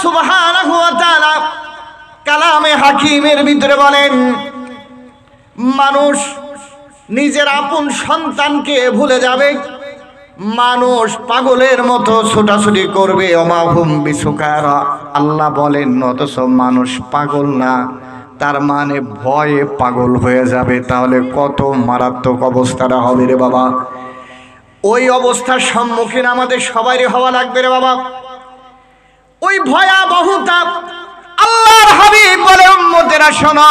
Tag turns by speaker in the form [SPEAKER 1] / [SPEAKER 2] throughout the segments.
[SPEAKER 1] সুবহানাহু ওয়া তাআলা কালামে হাকিমের ভিতরে বলেন, মানুষ নিজের আপন সন্তানকে ভুলে যাবে, মানুষ পাগলের মতো ছোটাছুটি করবে। অমাহুম বিসুকারা, আল্লাহ বলেন অথচ মানুষ পাগল না, তার মানে ভয়ে পাগল হয়ে যাবে। তাহলে কত মারাত্মক অবস্থাটা হবে রে বাবা। ওই অবস্থার সম্মুখীন আমাদের সবারই হওয়া লাগবে রে বাবা। ওই ভয়াবহতা আল্লাহর হাবিব বলে, উম্মতেরা শোনো,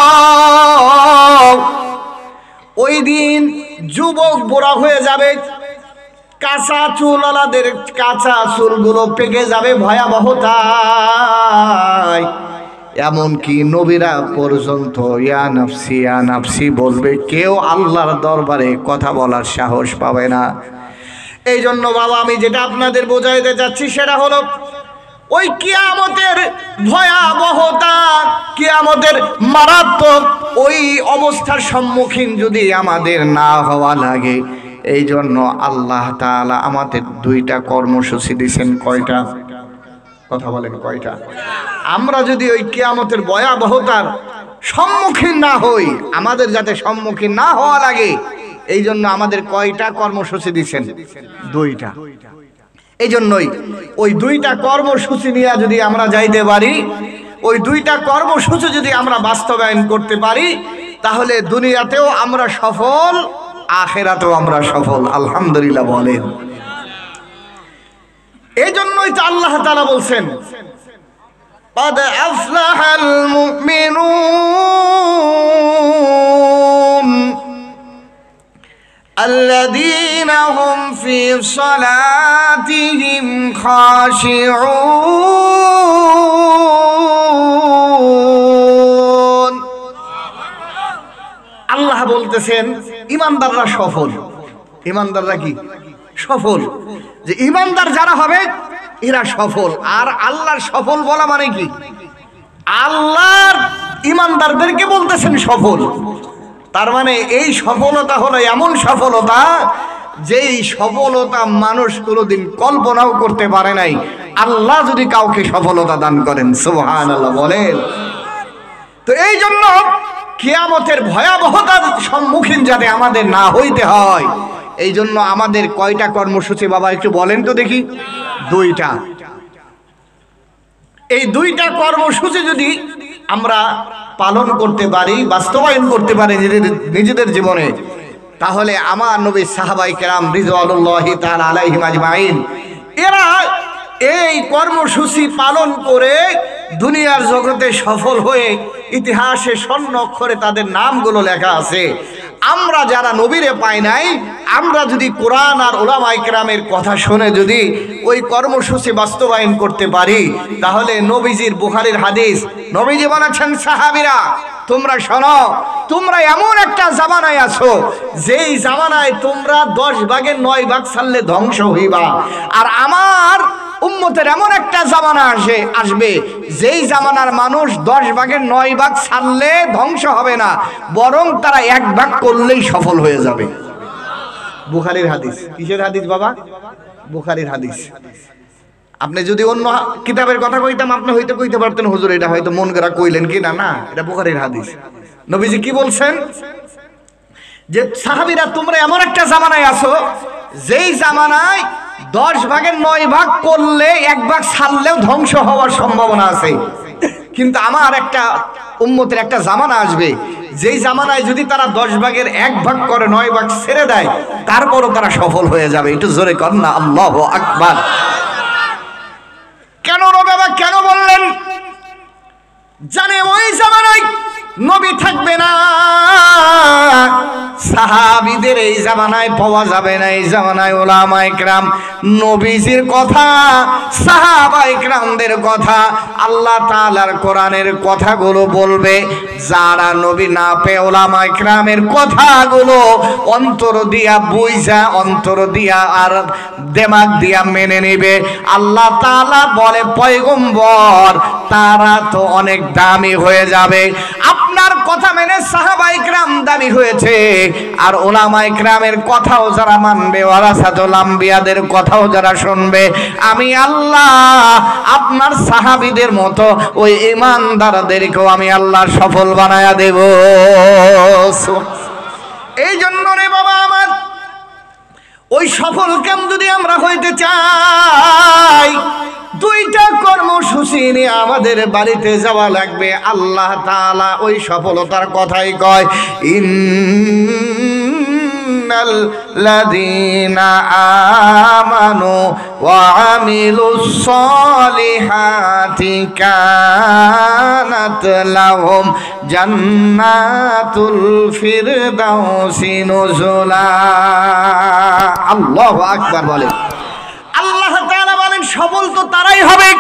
[SPEAKER 1] ওই দিন যুবক বুড়া হয়ে যাবে, কাঁচা চুলওয়ালাদের কাঁচা চুলগুলো পেকে যাবে ভয়াবহতায়। এমনকি নবীরা পর্যন্ত ইয়া নাফসি ইয়া নাফসি বলবে, কেউ আল্লাহর দরবারে কথা বলার সাহস পাবে না। এই জন্য বাবা আমি যেটা আপনাদের বোঝাইতে চাচ্ছি সেটা হলো, ওই কিয়ামতের ভয়াবহতা, কিয়ামতের মারাত্মক ওই অবস্থার সম্মুখীন যদি আমাদের না হওয়া লাগে, এই জন্য আল্লাহ তাআলা আমাদের দুইটা কর্মসূচি দিয়েছেন। কয়টা? কথা বলেন কয়টা? আমরা যদি ওই কিয়ামতের ভয়াবহতার সম্মুখীন না হই, আমাদের যাতে সম্মুখীন না হওয়া লাগে, এই জন্য আমাদের কয়টা কর্মসূচি দিয়েছেন? দুইটা। এই জন্যই ওই দুইটা কর্মসূচি নিয়ে যদি আমরা যাইতে পারি, ওই দুইটা কর্মসূচি যদি আমরা বাস্তবায়ন করতে পারি, তাহলে দুনিয়াতেও আমরা সফল, আখিরাতেও আমরা সফল। আলহামদুলিল্লাহ বলেন। এই জন্যই তো আল্লাহ তাআলা বলছেন, قد أفلح المؤمنون الذين هم في صلاتهم خاشعون। আল্লাহ বলতেছেন ঈমানদাররা সফল। ঈমানদাররা কি সফল? যে ঈমানদার যারা হবে এরা সফল। আর আল্লাহর সফল বলা মানে কি? আল্লাহর ঈমানদারদেরকে বলতেছেন সফল। তার মানে এই সফলতা হলো এমন সফলতা, যেই সফলতা মানুষ কোনোদিন কল্পনাও করতে পারে নাই। আল্লাহ যদি কাউকে সফলতা দান করেন, সুবহানাল্লাহ বলেন। তো এই জন্য কিয়ামতের ভয়াবহতার সম্মুখীন যাতে আমাদের না হইতে হয়, এই জন্য আমাদের কয়টা কর্মসূচি বাবা একটু বলেন তো দেখি? দুইটা। এই দুইটা কর্মসূচি যদি আমরা পালন করতে পারি, বাস্তবায়ন করতে পারি নিজেদের জীবনে, তাহলে আমার নবী সাহাবায়ে কেরাম রিজওয়ানুল্লাহি তাআলা আলাইহিম আজমাইন এরা এই কর্মসূচি পালন করে দুনিয়ার জগতে সফল হয়ে ইতিহাসে স্বর্ণ অক্ষরে তাদের নামগুলো লেখা আছে। আমরা যারা নবীরে পাই নাই, আমরা যদি কোরআন আর উলামায়ে কেরামের কথা শুনে যদি ওই কর্মসূচি বাস্তবায়ন করতে পারি, তাহলে নবীজির বুখারীর হাদিস, নবীজি বলেছেন, সাহাবীরা তোমরা শোনো, তোমরা এমন একটা জামানায় আছো যেই জামানায় তোমরা 10 ভাগের 9 ভাগ ছাড়লে ধ্বংস হইবা। আর আমার উম্মতের এমন একটা জামানা আসবে যেই জামানার মানুষ 10 ভাগের 9 ভাগ ছাড়লে ধ্বংস হবে না, বরং তারা 1 ভাগ করলেই সফল হয়ে যাবে। বুখারীর হাদিস। কিসের হাদিস বাবা? বুখারীর হাদিস। আপনি যদি অন্য কিতাবের কথা কইতাম, আপনি হয়তো কইতে পারতেন, হুজুর এটা হয়তো মন করা কইলেন কি না। না, এটা বুখারীর হাদিস। নবীজি কি বলছেন? যে সাহাবীরা তোমরা এমন একটা জামানায় আছো যেই জামানায় 10 ভাগের 9 ভাগ করলে 1 ভাগ ছাড়লেও ধ্বংস হওয়ার সম্ভাবনা আছে। কিন্তু আমার একটা উম্মতের একটা জামানা আসবে যেই জামানায় যদি তারা 10 ভাগের 1 ভাগ করে 9 ভাগ ছেড়ে দেয়, তারপরও তারা সফল হয়ে যাবে। একটু জোরে কর না আল্লাহু আকবার। কেন রে বাবা, কেন বললেন? জানে ওই জামানায় নবী থাকবে না, সাহাবীদের এই জামানায় পাওয়া যাবে না। এই জামানায় উলামায়ে কেরাম নবীজির কথা, সাহাবায়ে কেরামদের কথা, আল্লাহ তাআলার কোরআনের কথাগুলো বলবে। যারা নবী না পেয়ে উলামায়ে কেরামের কথাগুলো অন্তর দিয়া বুঝা, অন্তর দিয়া আর দিমাগ দিয়া মেনে নেবে, আল্লাহ তাআলা বলে পয়গম্বর তারা তো অনেক দামি হয়ে যাবে। আপনার কথা মেনে সাহাবায়ে কেরাম দামি হয়েছে, আর উলামায়ে কেরামের কথাও যারা মানবে, ওয়ারাসাতুল আম্বিয়াদের কথাও যারা শুনবে, আমি আল্লাহ আপনার আমার সাহাবীদের মতো ওই ঈমানদারদেরকেও আমি আল্লাহ সফল বানায়া দেব। এই জন্য রে বাবা আমার, ওই সফল কাম যদি আমরা হইতে চাই, দুইটা কর্মসূচি নিয়ে আমাদের বাড়িতে যাওয়া লাগবে। আল্লাহ তাআলা ওই সফলতার কথাই কয়, ইন্নাল্লাযীনা আমানু ওয়া আমিলুস সলিহাতি কানাত লাহুম জান্নাতুল ফিরদাউসি নুজুলা। আল্লাহু আকবার বলেন। আল্লাহ তাআলা বলেন সফল তো তারাই হবে,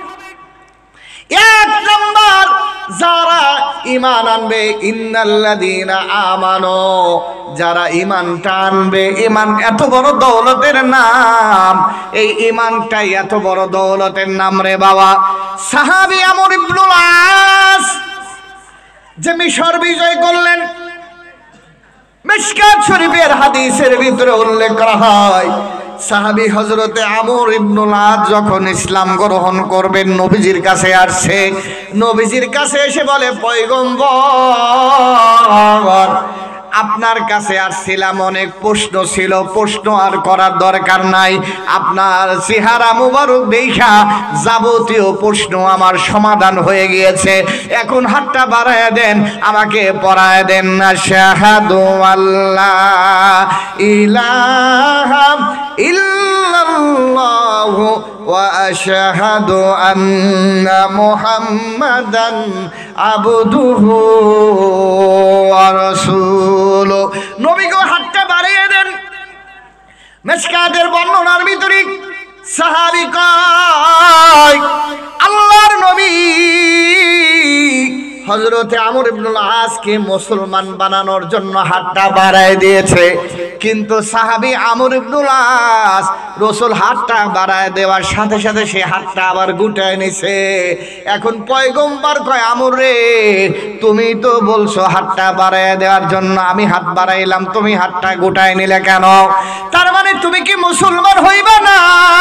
[SPEAKER 1] এক নাম্বার যারা ঈমান আনবে। ইন্নাল্লাযীনা আমানু, যারা ঈমানটা আনবে। ঈমান এত বড় দৌলতের নাম, এই ঈমানটাই এত বড় দৌলতের নাম রে বাবা। সাহাবী আমর ইবনুল আস যে মিশর বিজয় করলেন, মিশকাত শরীফের হাদিসের ভিতরে উল্লেখ করা হয়, সাহাবী হযরতে আমর ইবনুল আস যখন ইসলাম গ্রহণ করবেন, নবীজির কাছে আসছে। নবীজির কাছে এসে বলে, পয়গম্বর, আপনার কাছে আসছিলাম, অনেক প্রশ্ন ছিল, প্রশ্ন আর করার দরকার নাই। আপনার চেহারা মুবারক দেখা যাবতীয় প্রশ্ন আমার সমাধান হয়ে গিয়েছে। এখন হাতটা বাড়ায় দেন, আমাকে পড়ায় দেন। আশহাদু আল্লাহ ইলাহা ইল্লাল্লাহু ওয়া আশহাদু আন্না মুহাম্মাদান আবদুহু ওয়া রাসূলুহু। নবী গো হাতটা বাড়িয়ে দেন। মিশকাতের বর্ণনার ভিতরে সাহাবী কয়, আল্লাহর নবী হযরতে আমর ইবনুল আসকে মুসলমান বানানোর জন্য হাতটা বাড়ায় দিয়েছে, কিন্তু সাহাবী আমর ইবনুল আস রাসূল হাতটা বাড়ায় দেওয়ার সাথে সাথে সে হাতটা আবার গুটায় নিছে। এখন পয়গম্বর কয়, আমর রে, তুমি তো বলছো হাতটা বাড়ায় দেওয়ার জন্য, আমি হাত বাড়াইলাম, তুমি হাতটা গুটায় নিলে কেন? তার মানে তুমি কি মুসলমান হইবা না?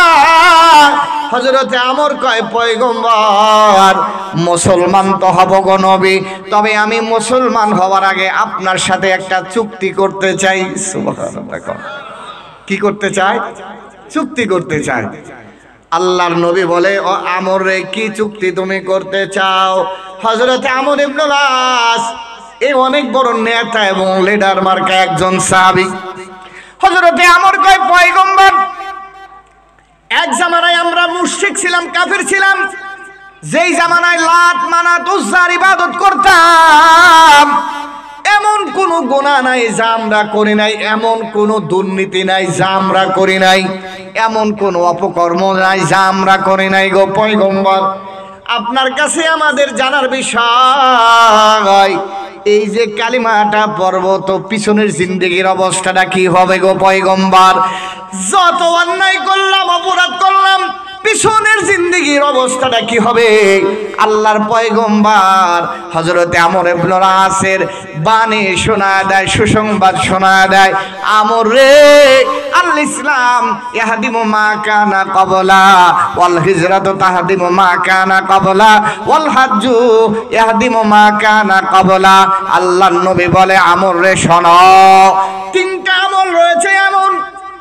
[SPEAKER 1] হযরতে আমর কয়, পয়গম্বর, মুসলমান তো হব গো নবী, তবে আমি মুসলমান হওয়ার আগে আপনার সাথে একটা চুক্তি করতে চাই। সুবহানাল্লাহ। কি করতে চাই? চুক্তি করতে চাই। আল্লাহর নবী বলে, ও আমর রে, কি চুক্তি তুমি করতে চাও? হযরতে আমর ইবনুল আস এই অনেক বড় নেতা এবং লিডার মার্কা একজন সাহাবী। হযরতে আমর কয়, পয়গম্বর, এক জামানায় আমরা মুশরিক ছিলাম, কাফির ছিলাম, যেই জামানায় লাত মানাত উজ্জার ইবাদত করতাম, এমন কোন গুনাহ নাই যা আমরা করি নাই, এমন কোন দুর্নীতি নাই যা আমরা করি নাই, এমন কোন অপকর্ম নাই যা আমরা করি নাই গো পয়গম্বর। আপনার কাছে আমাদের জানার বিষয়, এই যে কালিমাটা পড়ব তো পিছনের জিন্দেগির অবস্থাটা কি হবে গো পয়গম্বর? যত অন্যায় করলাম, অপরাধ করলাম, পিছনের জিন্দেগির অবস্থাটা কি হবে? আল্লাহর পয়গম্বর হযরতে আমর ইবনুল আসের বাণী শোনায় দেয়, সুসংবাদ শোনায় দেয়, আমর রে, আল ইসলাম ইয়াহদিমু মা কানা ক্বাবলা ওয়াল হিজরাতু তাহদিমু মা কানা ক্বাবলা ওয়াল হাজ্জু ইয়াহদিমু মা কানা ক্বাবলা। আল্লাহর নবী বলে, আমর রে শোনো, তিনটা আমল রয়েছে এমন,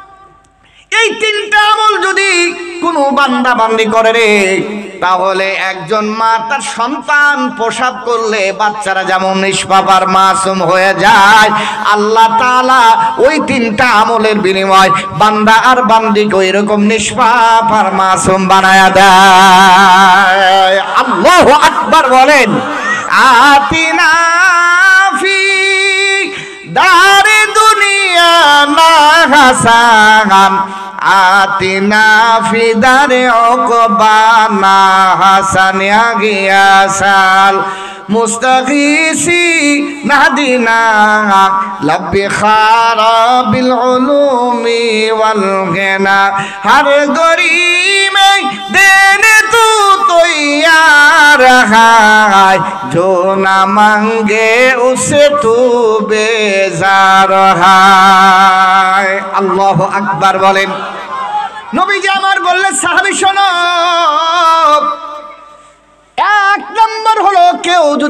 [SPEAKER 1] এই তিনটা আমল যদি কোনো বান্দা বান্দি করে রে, তাহলে একজন মা তার সন্তান প্রসব করলে বাচ্চারা যেমন নিষ্পাপ আর মাসুম হয়ে যায়, আল্লাহ তাআলা ওই তিনটা আমলের বিনিময় বান্দা আর বান্দিকে এরকম নিষ্পাপ আর মাসুম বানায়া দেয়। আল্লাহু আকবার বলেন। আতিনা ফি দারে দুনিয়া না হাসান, আতিনা ফি দারে উকবানা হাসান ইয়া গিয়াসাল মুস্তাগীসি নাহদিনা লাব্বি খারাবিল উলুমি ওয়াল গিনা হর গরিমে দেনে তু তৈয়ার হায় जो ना मांगे उसे तू बेजार हाय। আল্লাহু আকবার বলেন। নবীজি আমার বললেন, সাহাবী শোনো,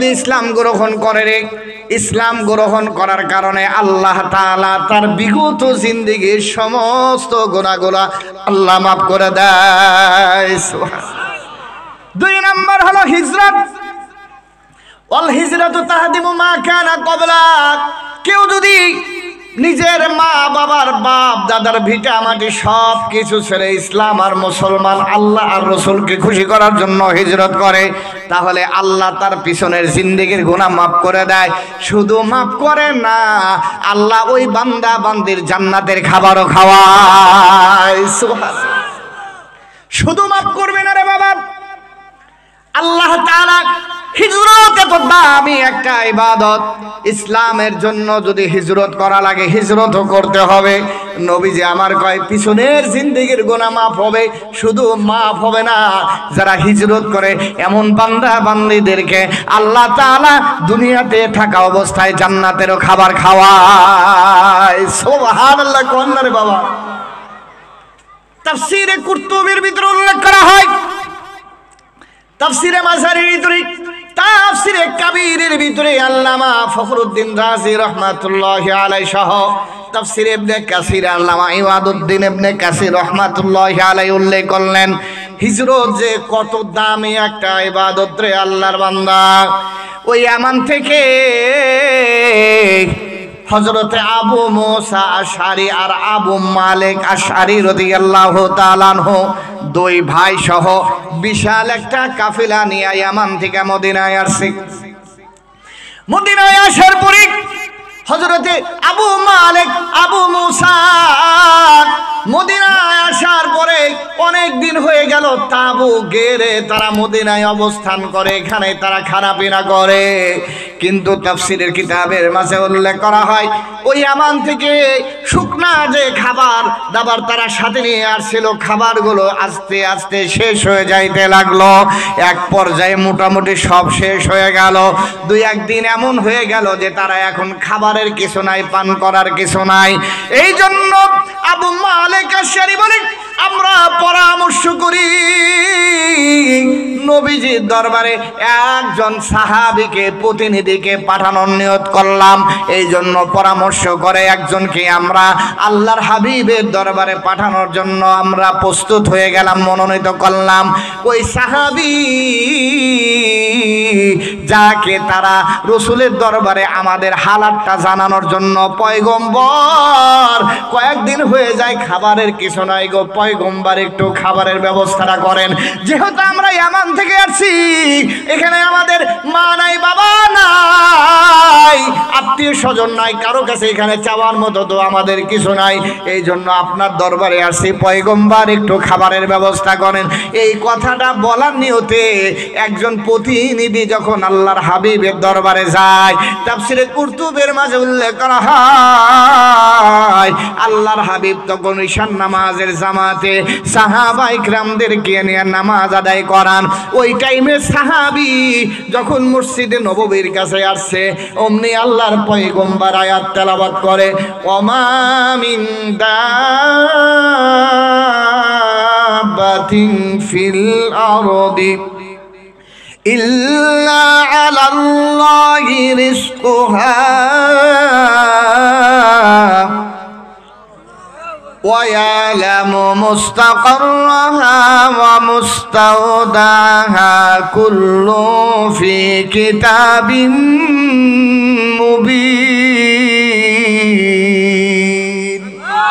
[SPEAKER 1] যদি ইসলাম গ্রহণ করে রে, ইসলাম গ্রহণ করার কারণে আল্লাহ তাআলা তার বিগত জিন্দেগীর সমস্ত গুনাহগুলো আল্লাহ মাফ করে দেয়। দুই নম্বর হলো হিজরত। ওয়াল হিজরাতু তাহদিমু মা কানা ক্বাবলা। কেউ যদি নিজের মা বাবার বাপ দাদার ভিটা মাটি সব কিছু ছেড়ে ইসলাম আর মুসলমান আল্লাহ আর রসুলকে খুশি করার জন্য হিজরত করে, তাহলে আল্লাহ তার পিছনের জিন্দেগির গুনাহ মাফ করে দেয়। শুধু মাফ করে না, আল্লাহ ওই বান্দা বান্দির জান্নাতের খাবারও খাওয়ায়। সুবহানাল্লাহ। শুধু মাফ করবে না রে বাবা, আল্লাহ তাআলা হিজরত এত দামি একটা ইবাদত, ইসলামের জন্য যদি হিজরত করা লাগে হিজরতও করতে হবে। নবীজি আমার কয় পিছনের জিন্দেগির গুনাহ মাফ হবে, শুধু মাফ হবে না, যারা হিজরত করে এমন বান্দা বান্দীদেরকে আল্লাহ তাআলা দুনিয়াতে থাকা অবস্থায় জান্নাতেরও খাবার খাওয়ায়। সুবহানাল্লাহ। কোন রে বাবা, তাফসীরে কুরতুবীর ভিতরে উল্লেখ করা হয়, তাফসীরে মাজারির ভিতরে, তাফসীরে কাবীরের ভিতরে আল্লামা ফখরুদ্দিন রাজি রাহমাতুল্লাহি আলাইহি সহ তাফসীরে ইবনে কাসির আল্লামা ইমাদউদ্দিন ইবনে কাসির রাহমাতুল্লাহি আলাইহি উল্লেখ করলেন হিজরত যে কত দামি একটা ইবাদত রে আল্লাহর বান্দা। ওই ইয়ামান থেকে হযরতে আবু মুসা আশআরী আর আবু মালিক আশআরী রাদিয়াল্লাহু তাআলা আনহু দুই ভাই সহ বিশাল একটা কাফেলা নিয়ে ইয়ামান থেকে মদিনায় আসছে। মদিনায় আসার পরে হযরতে আবু মালিক আবু মুসা মদিনায় আসার পরে অনেক দিন হয়ে গেল, তাবু গেড়ে তারা মদিনায় অবস্থান করে, এখানে তারা খানাপিনা করে। কিন্তু তাফসীরের কিতাবের মাঝে উল্লেখ করা হয় ওই ইয়ামান থেকে শুকনা যে খাবার দাবার তারা সাথে নিয়ে আসছিল, খাবারগুলো আস্তে আস্তে শেষ হয়ে যাইতে লাগলো। এক পর্যায়ে মোটামুটি সব শেষ হয়ে গেল। দুই একদিন এমন হয়ে গেল যে তারা এখন খাবারের কিছু নাই, পান করার কিছু নাই। এই জন্য আবু মালিক আশআরী বলেন আমরা পরামর্শ করি নবীজির দরবারে একজন সাহাবীকে প্রতিনিধিকে পাঠানোর নিয়ত করলাম। এই জন্য পরামর্শ করে একজনকে আমরা আল্লাহর হাবিবের দরবারে পাঠানোর জন্য আমরা প্রস্তুত হয়ে গেলাম, মনোনীত করলাম। ওই সাহাবী যাকে তারা রসুলের দরবারে আমাদের হালাতটা জানানোর জন্য, পয়গম্বর কয়েকদিন হয়ে যায় খাবারের কিছু নাই গো, পয়গম্বর একটু খাবারের ব্যবস্থাটা করেন। যেহেতু আমরা ইয়ামান থেকে আসছি, এখানে আমাদের মা নাই, বাবা নাই, আত্মীয় স্বজন নাই, কারো কাছে এখানে চাওয়ার মতো তো আমাদের কিছু নাই। এই জন্য আপনার দরবারে আসছি, পয়গম্বর একটু খাবারের ব্যবস্থা করেন। এই কথাটা বলার নিয়তে একজন প্রতিনিধি যখন আল্লাহর হাবিবের দরবারে যায়, তাফসীরে কুরতুবীর মাঝে উল্লেখ করা হয় আল্লাহর হাবিব তখন ঈশান নামাজের জামাতে সাহাবায়ে কিরামদেরকে নিয়ে নামাজ আদায় করান। ওই টাইমে সাহাবী যখন মসজিদে নববীর কাছে আসছে, অমনি আল্লাহর পয়গম্বর আয়াত তেলাওয়াত করে ওমা মিন দাব্বাতিন ফিল আরদি ইল্লা আলাল্লাহি রিজকুহা وَيَعْلَمُ مُسْتَقَرَّهَا وَمُسْتَوْدَعَهَا كُلٌّ فِي كِتَابٍ مُبِينٍ।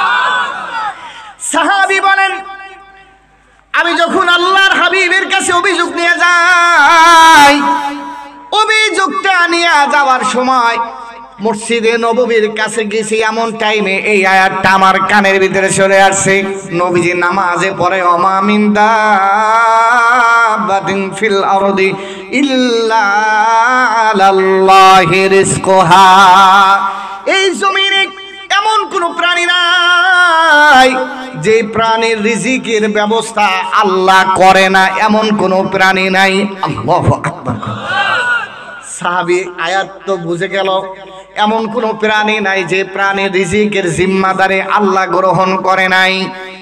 [SPEAKER 1] সাহাবী বলেন আমি যখন আল্লাহর হাবিবের কাছে অভিযোগ নিয়ে যাই, অভিযোগটা নিয়ে যাওয়ার সময় মসজিদে নববীর কাছে গেছি, এমন টাইমে এই আয়াতটা আমার কানের ভিতরে চলে আসছে। নবীজি নামাজে পড়ে ওমা মিন দাব্বাতিন ফিল আরদি ইল্লা আলাল্লাহি রিজকুহা। এই জমিনে এমন কোন প্রাণী নাই যে প্রাণীর রিজিকের ব্যবস্থা আল্লাহ করে না, এমন কোন প্রাণী নাই। আল্লাহু আকবার। সাহাবী আয়াত তো বুঝে গেল, এমন কোন প্রাণী নাই যে প্রাণীর রিজিকের জিম্মাদারি আল্লাহ গ্রহণ করে নাই।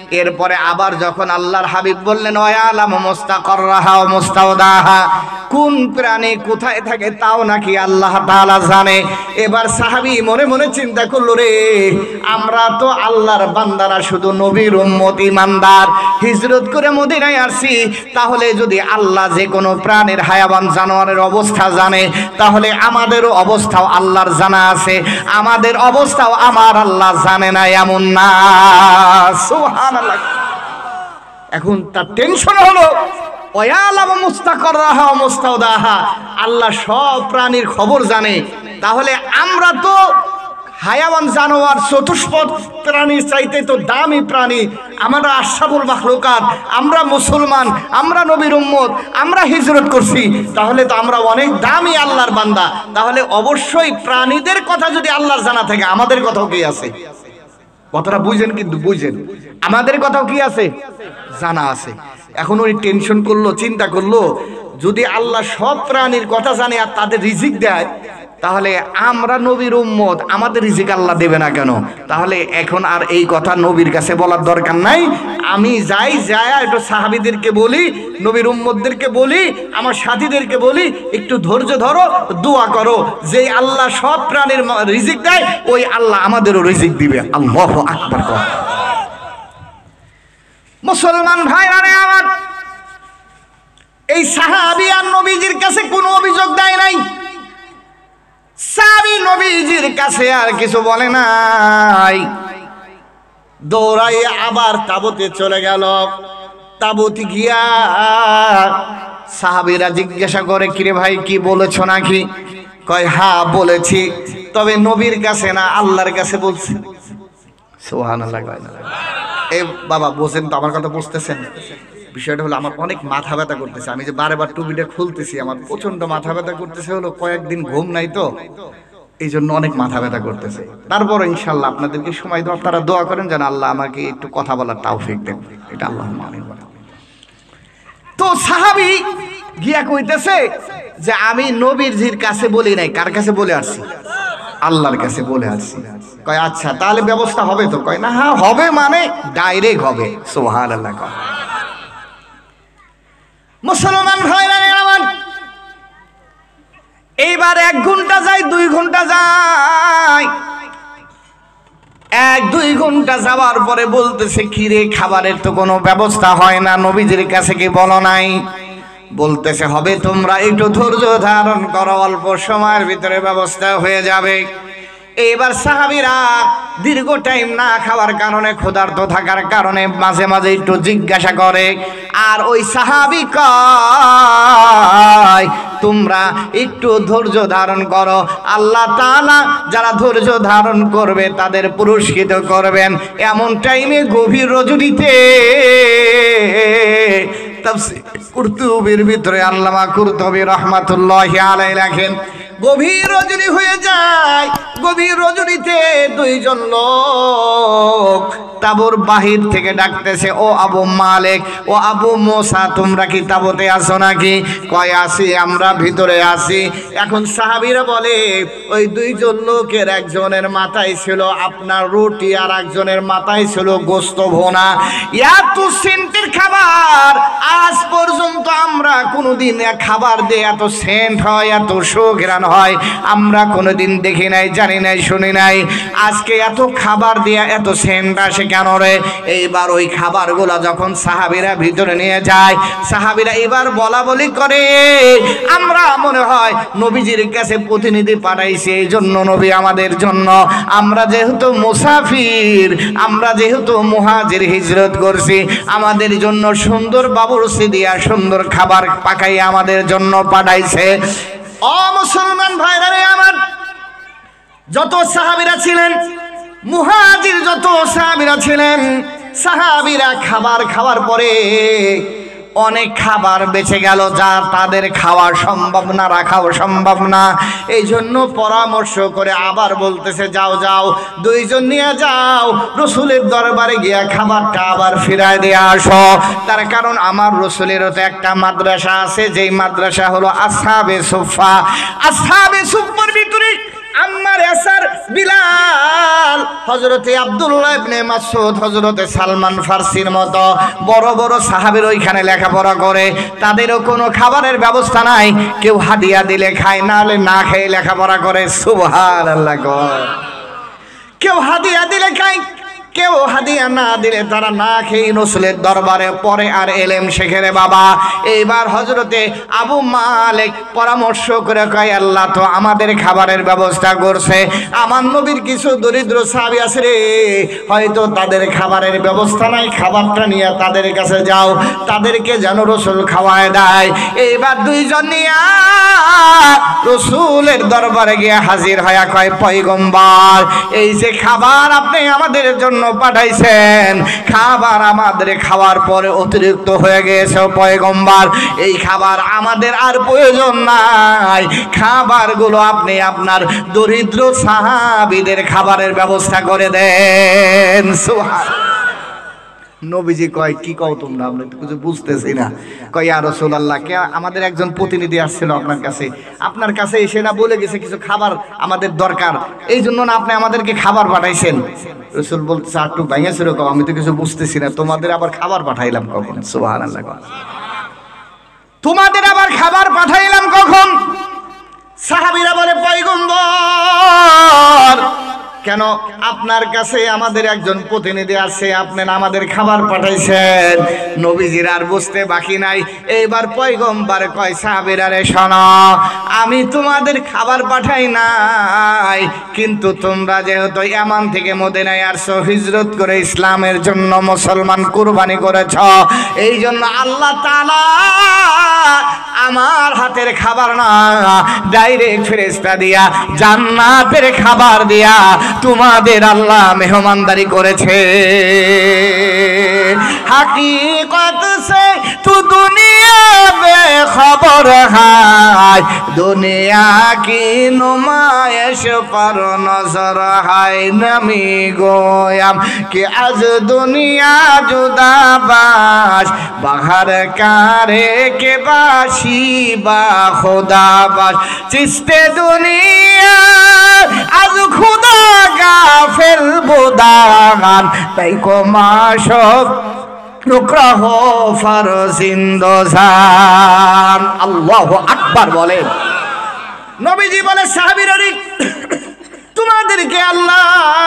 [SPEAKER 1] এরপরে আবার যখন আল্লাহর হাবিব বললেন ওয়ালাম মুস্তাকররাহা ওয়া মুস্তাওদাহা, কোন প্রাণী কোথায় থাকে তাও নাকি আল্লাহ তাআলা জানে। এবার সাহাবী মনে মনে চিন্তা করলো, রে আমরা তো আল্লাহর বান্দারা, শুধু নবীর উম্মত ঈমানদার, হিজরত করে মদিনায় আসছি, তাহলে যদি আল্লাহ যে কোনো প্রাণীর হায়াবান জানোয়ারের অবস্থা জানে, তাহলে আমাদেরও অবস্থাও আল্লাহর জানা আছে, আমাদের অবস্থাও আমার আল্লাহ জানে না এমন না। সুবহানাল্লাহ। এখন তার টেনশন হলো ওয়ালাম মুস্তাকররাহা ওয়া মুস্তাওদাহা, আল্লাহ সব প্রাণীর খবর জানে, তাহলে আমরা তো হায়াওয়ান জানোয়ার চতুষ্পদ প্রাণীর চাইতে তো দামি প্রাণী, আমরা আশরাফুল মাখলুকাত, আমরা মুসলমান, আমরা নবীর উম্মত, আমরা হিজরত করছি, তাহলে তো আমরা অনেক দামি আল্লাহর বান্দা, তাহলে অবশ্যই প্রাণীদের কথা যদি আল্লাহর জানা থাকে, আমাদের কথাও কি আছে? কথাটা বুঝেন, কিন্তু বুঝেন, আমাদের কথাও কি আছে? জানা আছে। এখন ওই টেনশন করলো, চিন্তা করলো, যদি আল্লাহ সব প্রাণীর কথা জানে আর তাদের রিজিক দেয়, তাহলে আমরা নবীর উম্মত, আমাদের রিজিক আল্লাহ দেবে না কেন? তাহলে এখন আর এই কথা নবীর কাছে বলার দরকার নাই, আমি যাই যায় একটু সাহাবীদেরকে বলি, নবীর উম্মতদেরকে বলি, আমার সাথীদেরকে বলি, একটু ধৈর্য ধরো, দোয়া করো, যে আল্লাহ সব প্রাণীর রিজিক দেয়, ওই আল্লাহ আমাদেরও রিজিক দিবে। আল্লাহু আকবার। মুসলমান ভাইরা রে আমার, এই সাহাবী আর নবীজির কাছে কোনো অভিযোগ দেয় নাই, সাহাবী নবীজির কাছে আর কিছু বলে নাই, দৌড়াই আবার তাবুতে চলে গেল। তাবুতে গিয়া সাহাবীরা জিজ্ঞাসা করে, কিরে ভাই কি বলেছো নাকি? কয় হ্যাঁ বলেছি, তবে নবীর কাছে না, আল্লাহর কাছে বলছি। সুবহানাল্লাহ। এই বাবা বোঝেন তো, আমার কথা বুঝতেছেন? বিষয়টা হলো আমার অনেক মাথা ব্যথা করতেছে, আমি যে বারবার টুপিটা খুলতেছি, আমার প্রচন্ড মাথা ব্যথা করতেছে, হলো কয়েকদিন ঘুম নাই তো, এই জন্য অনেক মাথা ব্যথা করতেছে। তারপর ইনশাল্লাহ আপনাদেরকে সময় দেওয়া, আপনারা দোয়া করেন যেন আল্লাহ আমাকে একটু কথা বলার তৌফিক দেন, এটা আল্লাহ আমিন। তো সাহাবী গিয়া কইতেছে যে আমি নবীর কাছে বলি নাই, কার কাছে বলে আসছি? আল্লাহর কাছে বলে আসছি। কয় আচ্ছা তাহলে ব্যবস্থা হবে তো? কয় না, হ্যাঁ হবে, মানে ডাইরেক্ট হবে। সুবহানাল্লাহ। মুসলমান ভাইরা আমার, এইবার 1 ঘন্টা যায়, 2 ঘন্টা যায়, 1-2 ঘন্টা যাওয়ার পরে বলতেছে, কিরে খাবারের তো কোনো ব্যবস্থা হয় না, নবীজির কাছে কি বলো নাই? বলতেছে হবে, তোমরা একটু ধৈর্য ধারণ করো, অল্প সময়ের ভিতরে ব্যবস্থা হয়ে যাবে। এবার সাহাবীরা দীর্ঘ টাইম না খাওয়ার কারণে, ক্ষুধার্ত থাকার কারণে মাঝে মাঝে একটু জিজ্ঞাসা করে, আর ওই সাহাবী কয় তোমরা একটু ধৈর্য ধারণ করো, আল্লাহ তাআলা যারা ধৈর্য ধারণ করবে তাদের পুরস্কৃত করবেন। এমন টাইমে গভীর রজনীতে তাফসীর কুরতুবীর ভিতরে আল্লামা কুরতুবী রাহমাতুল্লাহি আলাইহি লেখেন, গভীর রজনী হয়ে যায়, গভীর রজনীতে 2 জন লোক তাবুর বাহির থেকে ডাকতেছে, ও আবু মালিক, ও আবু মুসা, তোমরা কি তাবুতে আছো নাকি? কয় আছি, আমরা ভিতরে আছি। এখন সাহাবীরা বলে, ওই 2 জন লোকের একজনের মাথায় ছিল আপনার রুটি, আর একজনের মাথায় ছিল গোস্ত ভুনা। এত সেন্টের খাবার আজ পর্যন্ত আমরা কোনোদিন খাবার দিয়ে এত সেন্ট হয়, এত সুঘ্রাণ হয়, আমরা কোনোদিন দেখি নাই, জানি নাই, শুনি নাই। আজকে এত খাবার দিয়ে এত সেন্ট আসে কেন রে? এইবার ওই খাবারগুলো যখন সাহাবীরা ভিতরে নিয়ে যায়, সাহাবীরা এবার বলা বলি করে, আমরা মনে হয় নবীজির কাছে প্রতিনিধি পাঠাইছি, এই জন্য নবী আমাদের জন্য, আমরা যেহেতু মুসাফির, আমরা যেহেতু মুহাজির, হিজরত করছি, আমাদের জন্য সুন্দর বাবুর্চি দিয়া সুন্দর খাবার পাকাই আমাদের জন্য পাঠাইছে। ও মুসলমান ভাইরা রে আমার, যত সাহাবীরা ছিলেন, মুহাজির যত সাহাবীরা ছিলেন, সাহাবীরা খাবার খাওয়ার পরে অনেক খাবার বেঁচে গেল, যা তাদের খাওয়া সম্ভব না, রাখাও সম্ভব না। এই জন্য পরামর্শ করে আবার বলতেছে, যাও যাও 2 জন নিয়ে যাও, রসুলের দরবারে গিয়া খাবারটা আবার ফিরায় দিয়ে আসো। তার কারণ আমার রসুলেরও তো একটা মাদ্রাসা আছে, যেই মাদ্রাসা হলো আসহাবে সুফা। আসহাবে সুফার ভিতরে আম্মার, ইয়াসার, বিলাল, হযরতে আব্দুল্লাহ ইবনে মাসউদ, হযরতে সালমান ফারসির মতো বড় বড় সাহাবীর ওইখানে লেখাপড়া করে, তাদেরও কোনো খাবারের ব্যবস্থা নাই। কেউ হাদিয়া দিলে খায়, না হলে না খেয়ে লেখাপড়া করে। সুবহানাল্লাহ। কেউ হাদিয়া দিলে খায়, কেউ হাদিয়া না দিলে তারা না খেয়ে রাসূলের দরবারে পড়ে আর এলেম শেখে রে বাবা। এইবার হযরতে আবু মালিক পরামর্শ করে কয়, আল্লাহ তো আমাদের খাবারের ব্যবস্থা করছে, আমার নবীর কিছু দরিদ্র সাহাবী আছে রে, হয়তো তাদের খাবারের ব্যবস্থা নাই, খাবারটা নিয়ে তাদের কাছে যাও, তাদেরকে যেন রাসূল খাওয়ায় দেয়। এইবার দুইজন নিয়ে রাসূলের দরবারে গিয়ে হাজির হয়ে কয়, পয়গম্বর, এই যে খাবার আপনি আমাদের জন্য পাঠাইছেন, খাবার আমাদের খাওয়ার পরে অতিরিক্ত হয়ে গেছে পয়গম্বর, এই খাবার আমাদের আর প্রয়োজন নাই, খাবারগুলো আপনি আপনার দরিদ্র সাহাবীদের খাবারের ব্যবস্থা করে দেন। সুবহানাল্লাহ। নবীজি কয়, কি কও তোমরা, আমরা তো কিছু বুঝতেছি না। কয়, ইয়া রাসূলুল্লাহ, কে আমাদের একজন প্রতিনিধি আসছিল আপনার কাছে এসে না বলে গেছে কিছু খাবার আমাদের দরকার, এই জন্য না আপনি আমাদেরকে খাবার পাঠাইছেন। রাসূল বলতেছে, একটু ভাঙেছে রকম, আমি তো কিছু বুঝতেছি না, তোমাদের আবার খাবার পাঠাইলাম কখন? সুবহানাল্লাহ। তোমাদের আবার খাবার পাঠাইলাম কখন? সাহাবীরা বলে, পয়গম্বর, কেন আপনার কাছে আমাদের একজন প্রতিনিধি আছে, আপনি আমাদের খাবার পাঠাইছেন। নবীজির আর বুঝতে বাকি নাই। এইবার পয়গম্বর কয়, সাহাবীরা রে শোনো, আমি তোমাদের খাবার পাঠাই নাই, কিন্তু তোমরা যেহেতু ইয়ামান থেকে মদিনায় আসছো, হিজরত করে ইসলামের জন্য মুসলমান কুরবানি করেছ, এই জন্য আল্লাহ তাআলা আমার হাতের খাবার না, ডাইরেক্ট ফেরেশতা দিয়া জান্নাতের খাবার দিয়া তোমাদের আল্লাহ মেহমানদারি করেছে। হাকিকত সে তু দুনিয়া মে খবর হায়, দুনিয়া কি নুমায়েশ পর নজর হায়, নমি গোয়াম कि आज दुनिया जुदा बाश, बाहर कारे के बाशी बा खुदा बाश, चिस्ते दुनिया आज खुदा गाफिल बुदागान, ताई को माशोक नुकरा हो फरजिंदोजान। अल्लाहु আকবার বলেন। নবীজি বলে, সাহাবীরা তোমাদেরকে আল্লাহ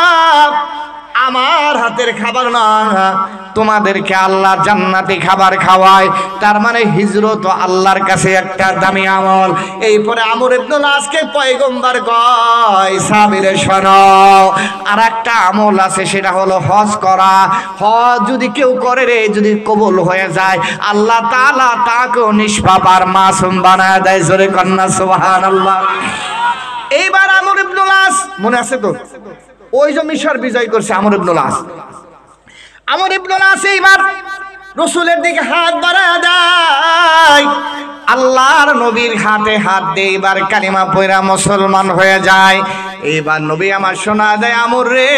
[SPEAKER 1] আমার হাতের খাবার না, তোমাদেরকে আল্লাহ জান্নাতি খাবার খাওয়ায়। তার মানে হিজরত আল্লাহর কাছে একটা দামি আমল। এরপরে আমর ইবনুল আসকে পয়গম্বর কয়, সাহাবীরা শোনো, আর একটা আমল আছে, সেটা হলো হজ করা। হজ যদি কেউ করে রে, যদি কবুল হয়ে যায়, আল্লাহ তাআলা তাকেও নিষ্পাপ আর মাসুম বানায় দেয়। জোরে কন্যা সুবহানাল্লাহ। এইবার আমর ইবনুল আস, মনে আছে তো, ওই যে মিশর বিজয় করছে আমর ইবনুল আস। আমর ইবনুল আস এইবার রাসূলের দিকে হাত বাড়ায় দেয়, আল্লাহর নবীর হাতে হাত দিয়ে এবার কালিমা পড়া মুসলমান হয়ে যায়। এইবার নবী আমার শোনা দেয়, আমর রে,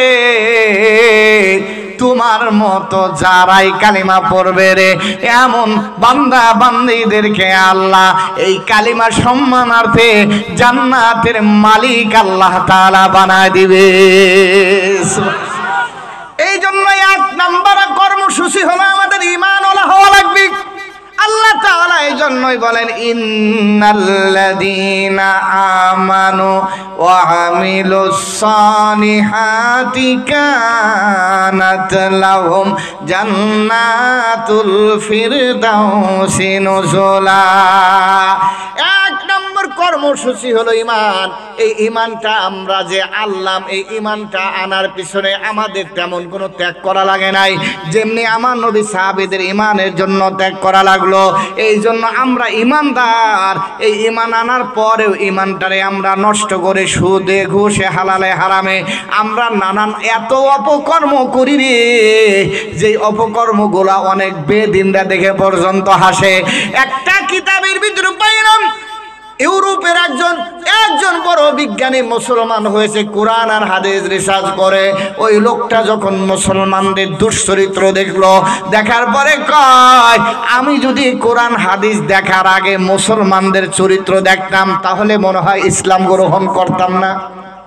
[SPEAKER 1] তোমার মতো যারাই কালিমা পড়বে রে, এমন বান্দা বান্দীদেরকে আল্লাহ এই কালিমা সম্মানার্থে জান্নাতের মালিক আল্লাহ তাআলা বানায় দিবে। এই জন্য এক নাম্বার কর্মসূচি হলো আমাদের ঈমানওয়ালা হওয়া লাগবে। আল্লাহ তাআলা এই জন্যই বলেন, ইন্নাল্লাযীনা আমানু ওয়া আমিলুস সালিহাতি কানাত লাহুম জান্নাতুল ফিরদাউসি নুজুলা। এক নম্বর কর্মসূচি হলো ঈমান। এই ঈমানটা আমরা যে আনলাম, এই ঈমানটা আনার পিছনে আমাদের তেমন কোনো ত্যাগ করা লাগে নাই, যেমনি আমার নবী সাহাবীদের ঈমানের জন্য ত্যাগ করা লাগলো। এই জন্য আমরা ঈমানদার। এই ঈমান আনার পরেও ঈমানটারে আমরা নষ্ট করে সুদে ঘুষে হালালে হারামে আমরা নানান এত অপকর্ম করি রে, যে অপকর্মগুলা অনেক বেদিনরা দেখে পর্যন্ত হাসে। একটা কিতাবের ভিতরে পাইলাম, ইউরোপের একজন বড় বিজ্ঞানী মুসলমান হয়েছে, কোরআন আর হাদিস রিসার্চ করে। ওই লোকটা যখন মুসলমানদের দুশ্চরিত্র দেখলো, দেখার পরে কয়, আমি যদি কোরআন হাদিস দেখার আগে মুসলমানদের চরিত্র দেখতাম, তাহলে মনে হয় ইসলাম গ্রহণ করতাম না।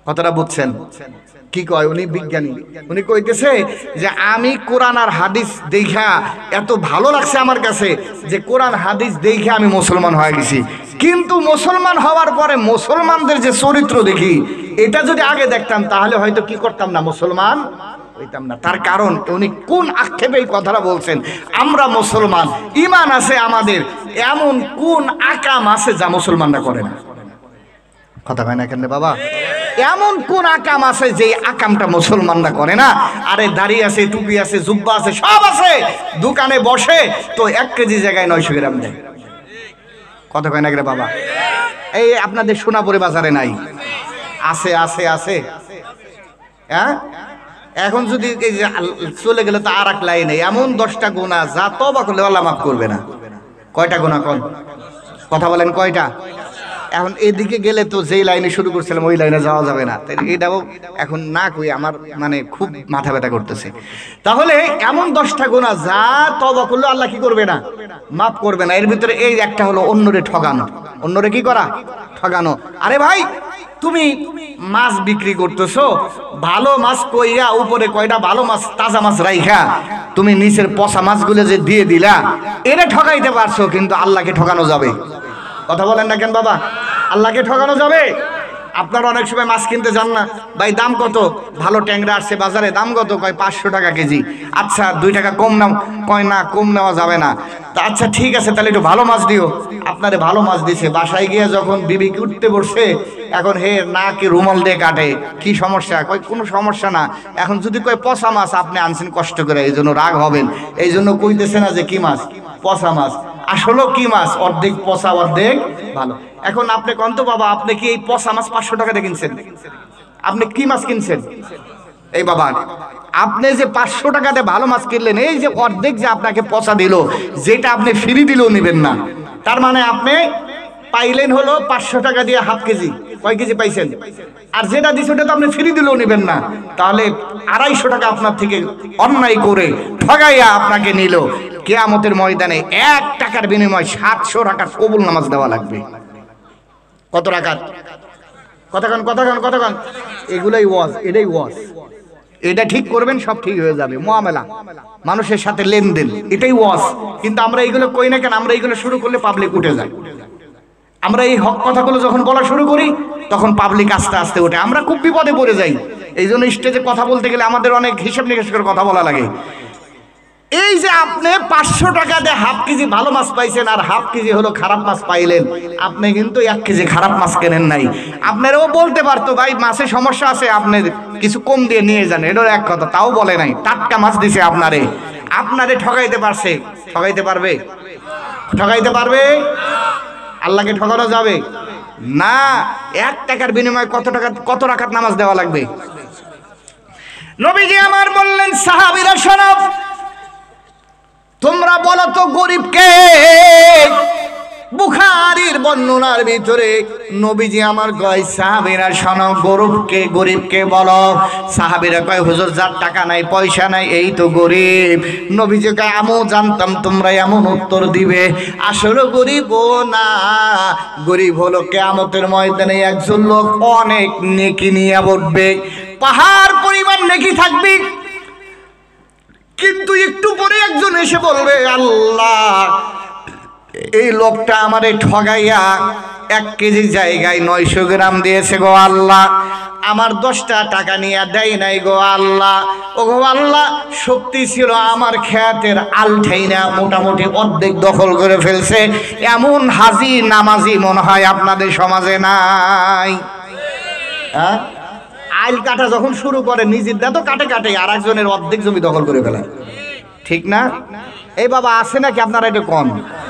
[SPEAKER 1] কথাটা বুঝছেন? কি কয় উনি? বিজ্ঞানী। উনি কইতেছে যে আমি কোরআন আর হাদিস দেখা এত ভালো লাগছে আমার কাছে যে কোরআন হাদিস দেখে আমি মুসলমান হয়ে গেছি, কিন্তু মুসলমান হওয়ার পরে মুসলমানদের যে চরিত্র দেখি এটা যদি আগে দেখতাম তাহলে হয়তো কি করতাম না, মুসলমান হইতাম না। তার কারণ উনি কোন আক্ষেপে এই কথাটা বলছেন? আমরা মুসলমান, ঈমান আছে আমাদের, এমন কোন আকাম আছে যা মুসলমানরা করে না? কথা হয় না কেন বাবা? এমন কোন আকাম আছে যে আকামটা মুসলমানরা করে না? আরে দাড়ি আছে, টুপি আছে, জুব্বা আছে, সব আছে, দোকানে বসে তো 1 কেজি জায়গায় 900 গ্রাম দেয়। কথা হয় না রে বাবা? এই আপনাদের সোনাপুরে বাজারে নাই? আছে আছে আছে। হ্যাঁ, এখন যদি এই যে চলে গেলে তো আর এক লাইন নেই, এমন 10টা গুনাহ যা তওবা করলে আল্লাহ মাফ করবে না। কয়টা গুনাহ কোন? কথা বলেন কয়টা? এখন এদিকে গেলে তো যেই লাইনে শুরু করছিলাম ওই লাইনে যাওয়া যাবে না, এটাও এখন না কই আমার মানে খুব মাথা ব্যথা করতেছে। তাহলে এমন 10টা গুনাহ যা তওবা করলে আল্লাহ কি করবে না? মাফ করবে না। এর ভিতরে এই একটা হলো অন্যরে ঠগানো। অন্যরে কি করা? ঠগানো। আরে ভাই, তুমি মাছ বিক্রি করতেছো, ভালো মাছ কইরা উপরে কয়টা ভালো মাছ, তাজা মাছ রাইখা তুমি নিচের পচা মাছগুলো যে দিয়ে দিলা, এরে ঠগাইতে পারছো, কিন্তু আল্লাহকে ঠকানো যাবে? কথা বলেন না কেন বাবা? আল্লাহকে ঠকানো যাবে? আপনারা অনেক সময় মাছ কিনতে যান না, ভাই দাম কত? ভালো ট্যাংরা আসছে বাজারে, দাম কত? কয় 500 টাকা কেজি। আচ্ছা 2 টাকা কম নাও। কয় না, কম নেওয়া যাবে না। তা আচ্ছা ঠিক আছে, তাহলে একটু ভালো মাছ দিও। আপনারে ভালো মাছ দিছে, বাসায় গিয়ে যখন বিবি উঠতে বসছে, এখন হে না কি রুমাল দিয়ে কাটে, কি সমস্যা? কয় কোনো সমস্যা না। এখন যদি কয় পচা মাছ আপনি আনছেন কষ্ট করে, এই জন্য রাগ হবেন, এই জন্য কইতেছে না যে কি মাছ? পচা মাছ। আসলে কি মাছ? অর্ধেক পচা অর্ধেক ভালো। এখন আপনি কন্ত বাবা, আপনি কি এই পচা মাছ 500 টাকা দিয়ে কিনছেন? আপনি কি মাছ কিনছেন? এই বাবা, আপনি যে 500 টাকাতে ভালো মাছ কিনলেন, এই যে অর্ধেক যে আপনাকে পচা দিল, যেটা আপনি ফ্রি দিলেও নেবেন না, তার মানে আপনি পাইলেন হলো 500 টাকা দিয়ে হাফ কেজি। কয় কেজি পাইছেন? আর যেটা দিছে ওটা তো আপনি ফ্রি দিলেও নেবেন না, তাহলে 250 টাকা আপনার থেকে অন্যায় করে ঠগাইয়া আপনাকে নিল। কিয়ামতের ময়দানে 1 টাকার বিনিময়ে 700 টাকার কবুল নামাজ দেওয়া লাগবে। কত রাকাত? কতক্ষণ কতক্ষণ কতক্ষণ? এগুলাই ওয়াজ, এটাই ওয়াজ। এটা ঠিক করবেন, সব ঠিক হয়ে যাবে। মুআমালা, মানুষের সাথে লেনদেন, এটাই ওয়াজ। কিন্তু আমরা এইগুলো কই না কেন? আমরা এইগুলো শুরু করলে পাবলিক উঠে যায়। আমরা এই হক কথাগুলো যখন বলা শুরু করি তখন পাবলিক আস্তে আস্তে ওঠে, আমরা খুব বিপদে পড়ে যাই। এই জন্য স্টেজে কথা বলতে গেলে আমাদের অনেক হিসাব নিকাশ করে কথা বলা লাগে। এই যে আপনি 500 টাকা দিয়ে হাফ কেজি ভালো মাছ পাইছেন আর হাফ কেজি হলো খারাপ মাছ পাইলেন, আপনি কিন্তু 1 কেজি খারাপ মাছ কেনেন নাই। আপনারও বলতে পারতো ভাই মাছে সমস্যা আছে, আপনি কিছু কম দিয়ে নিয়ে যান, এটার এক কথা, তাও বলে নাই। টাটকা মাছ দিছে আপনারে, আপনারে ঠগাইতে পারছে। ঠগাইতে পারবে? ঠগাইতে পারবে? আল্লাহকে ঠকানো যাবে না। 1 টাকার বিনিময়ে কত রাকাত নামাজ দেওয়া লাগবে? নবীজি আমার বললেন, সাহাবীরা শোনো, তোমরা বলো তো গরিবকে? বুখারীর বর্ণনার ভিতরে নবীজি আমার কয়, সাহাবীরা শোনো, গরিবকে বলো। সাহাবীরা কয়, হুজুর যার টাকা নাই পয়সা নাই এই তো গরিব। নবীজি কয়, আমিও জানতাম তোমরা এমন উত্তর দিবে। আসলে গরিবও না, গরিব হলো কিয়ামতের ময়দানে একজন লোক অনেক নেকি নিয়ে উঠবে, পাহাড় পরিমাণ নেকি থাকবে, কিন্তু একটু পরে একজন এসে বলবে, আল্লাহ এই লোকটা আমারে ঠগাইয়া 1 কেজি জায়গায় 900 গ্রাম দিয়েছে গো আল্লাহ, আমার 10টা টাকা নিয়ে দেয় নাই গো আল্লাহ। ও গো আল্লাহ, শক্তি ছিল আমার খেতের আলঠাই না মোটামুটি অর্ধেক দখল করে ফেলছে। এমন হাজি নামাজি মনে হয় আপনাদের সমাজে নাই। হ্যাঁ, আইল কাটা যখন শুরু করে নিজের দা তো কাটে কাটে আর একজনের অর্ধেক জমি দখল করে ফেলায়, ঠিক না? এই বাবা আছে নাকি আপনারা এটা কম?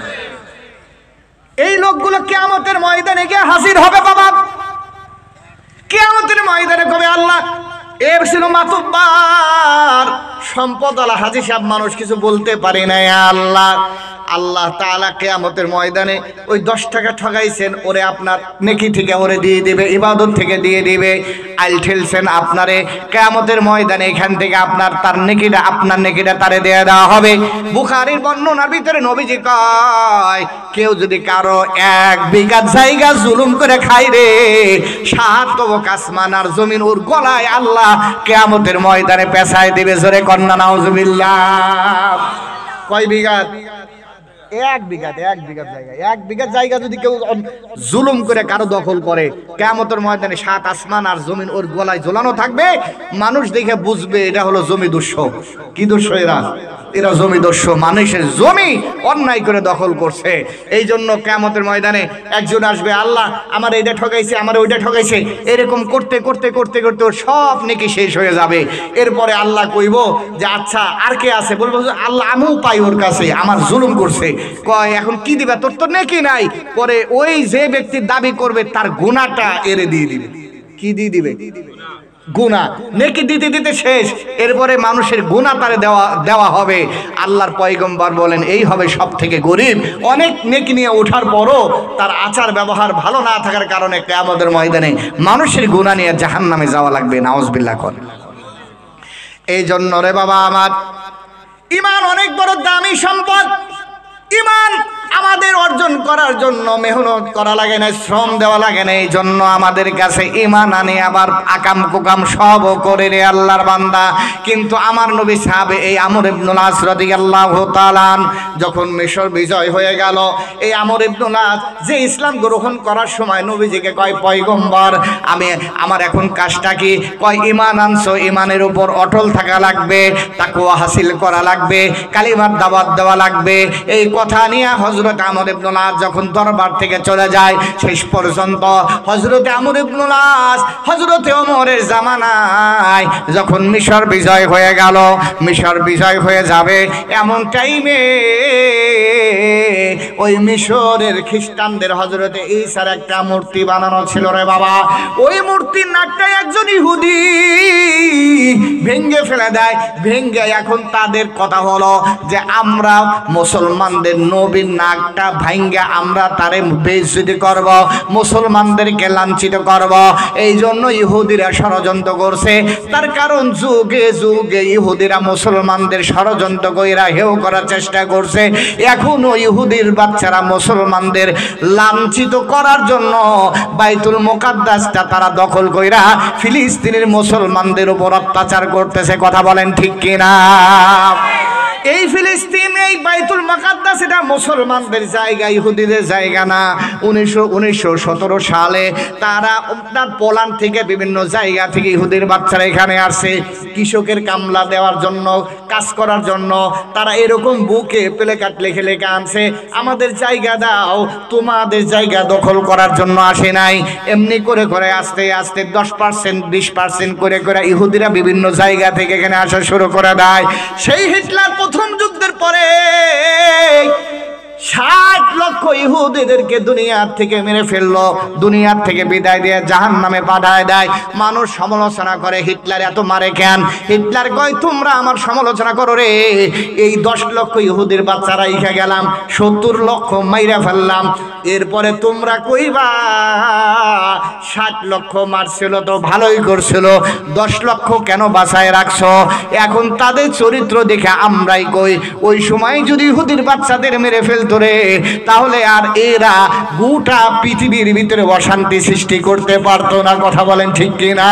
[SPEAKER 1] এই লোকগুলো কিয়ামতের ময়দানে গিয়ে হাজির হবে বাবা। কিয়ামতের ময়দানে কবে, আল্লাহ এর ছিল মাতুব্বার সম্পদ আলা হাজি সাহেব, মানুষ কিছু বলতে পারে না, আল্লাহ আল্লাহ তাআলা কিয়ামতের ময়দানে ওই 10 টাকা ঠকাইছেন ওরে আপনার নেকি থেকে ওরে দিয়ে দিবে, ইবাদত থেকে দিয়ে দিবে। আইল ঠেলছেন আপনারে, কিয়ামতের ময়দানে এখান থেকে আপনার তার নেকিটা আপনার নেকিটা তারে দিয়ে দেওয়া হবে। বুখারীর বর্ণনার ভিতরে নবীজি কয় কেউ যদি কারো 1 বিঘা জায়গা জুলুম করে খায় রে, 7 তবক আসমান আর জমিন ওর গলায় আল্লাহ কিয়ামতের ময়দানে পেছায় দিবে। জোরে কন্না নাউজুবিল্লাহ। কয় বিঘা? 1 বিঘা জায়গা। 1 বিঘা জায়গা যদি কেউ জুলুম করে কারো দখল করে, কিয়ামতের ময়দানে 7 আসমান আর জমিন ওর গলায় ঝোলানো থাকবে। মানুষ দেখে বুঝবে এটা হলো জমি দস্যু। কি দস্যু এরা জমি দস্যু, মানুষের জমি অন্যায় করে দখল করছে। এই জন্য কিয়ামতের ময়দানে একজন আসবে, আল্লাহ আমার এইটা ঠকাইছে, আমার ওইটা ঠকাইছে, এরকম করতে করতে করতে করতে ওর সব নেকি শেষ হয়ে যাবে। এরপরে আল্লাহ কইব যে আচ্ছা আর কে আছে? বলবো আল্লাহ আমিও পাই ওর কাছে, আমার জুলুম করছে। কয় এখন কি দিবা? তোর তো নেকি নাই। পরে ওই যে ব্যক্তির দাবি করবে তার গুনাহটা এরে দিয়ে দিবে। কি দিয়ে দিবে? গুনাহ। নেকি দিতে দিতে শেষ। এরপরে মানুষের গুনাহ তারে দেওয়া হবে। আল্লাহর পয়গম্বর বলেন এই হবে সব থেকে গরিব। অনেক নেকি নিয়ে ওঠার পরও তার আচার ব্যবহার ভালো না থাকার কারণে কিয়ামতের ময়দানে মানুষের গুনাহ নিয়ে জাহান্নামে যাওয়া লাগবে। নাউজুবিল্লাহ কর। এই জন্য রে বাবা আমার, ঈমান অনেক বড় দামি সম্পদ। ঈমান আমাদের অর্জন করার জন্য মেহনত করা লাগে না, শ্রম দেওয়া লাগে না। এই জন্য আমাদের কাছে ঈমান আনে আবার আকাম কুকাম সব করে রে আল্লাহর বান্দা। কিন্তু আমার নবী সাহাবে এই আমর ইবনুল আস রাদিয়াল্লাহু তাআলা যখন মিশর বিজয় হয়ে গেল, এই আমর ইবনুল আস যে ইসলাম গ্রহণ করার সময় নবীজিকে কয় পয়গম্বর আমার এখন কাজটা কি? কয় ঈমান আনছো, ঈমানের উপর অটল থাকা লাগবে, তাকওয়া হাসিল করা লাগবে, কালিমার দাওয়াত দেওয়া লাগবে। এই কথা নিয়ে হযরত আমর ইবনুল আস যখন দরবার থেকে চলে যায়, শেষ পর্যন্ত হযরত আমর ইবনুল আস হযরত ওমরের জামানায় যখন মিশর বিজয় হয়ে গেল, মিশর বিজয় হয়ে যাবে এমন টাইমে ওই মিশরের খ্রিস্টানদের হযরতে ঈসার একটা মূর্তি বানানো ছিল রে বাবা। ওই মূর্তির নাকটা একজন ইহুদি ভেঙ্গে ফেলে দেয়। ভেঙ্গে এখন তাদের কথা হলো যে আমরা মুসলমানদের নবীর নাকটা ভাঙ্গা আমরা তারে বেইজ্জতি করব, মুসলমানদেরকে লাঞ্ছিত করব। এই জন্য ইহুদিরা ষড়যন্ত্র করছে। তার কারণ যুগে যুগে ইহুদিরা মুসলমানদের ষড়যন্ত্র কইরা হেয় করার চেষ্টা করছে। এখনো ইহুদির বাচ্চারা মুসলমানদের লাঞ্ছিত করার জন্য বাইতুল মুকাদ্দাসটা তারা দখল কইরা ফিলিস্তিনের মুসলমানদের উপর অত্যাচার করতেছে। কথা বলেন ঠিক কিনা? এই ফিলিস্তিন, এই বাইতুল মুকাদ্দাস এটা মুসলমানদের জায়গা, ইহুদিদের জায়গা না। 1917 সালে তারা আপনার পোল্যান্ড থেকে বিভিন্ন জায়গা থেকে ইহুদির বাচ্চারা এখানে আসে কৃষকের কামলা দেওয়ার জন্য, কাজ করার জন্য। তারা এরকম বুকে প্লেকার্ড লিখে লিখে আনছে, আমাদের জায়গা দাও, তোমাদের জায়গা দখল করার জন্য আসে নাই। এমনি করে করে আস্তে আস্তে 10% 20% করে করে ইহুদিরা বিভিন্ন জায়গা থেকে এখানে আসা শুরু করে দেয়। সেই হিটলার প্রথম যুদ্ধের পরে 60 লক্ষ ইহুদিদেরকে দুনিয়ার থেকে মেরে ফেললো, দুনিয়ার থেকে বিদায় দিয়ে জাহান্নামে পাঠায় দেয়। মানুষ সমালোচনা করে হিটলার এত মারে কেন? হিটলার কয় তোমরা আমার সমালোচনা করো রে, এই 10 লক্ষ ইহুদির বাচ্চারা ইখা গেলাম, 70 লক্ষ মাইরা ফেললাম, এরপরে তোমরা কইবা 60 লক্ষ মারছিল তো ভালোই করছিল, 10 লক্ষ কেন বাঁচায় রাখছো? এখন তাদের চরিত্র দেখে আমরাই কই ওই সময় যদি ইহুদির বাচ্চাদের মেরে ফেলতো রে, তাহলে আর এরা গোটা পৃথিবীর ভিতরে অশান্তি সৃষ্টি করতে পারতো না। কথা বলেন ঠিক কিনা?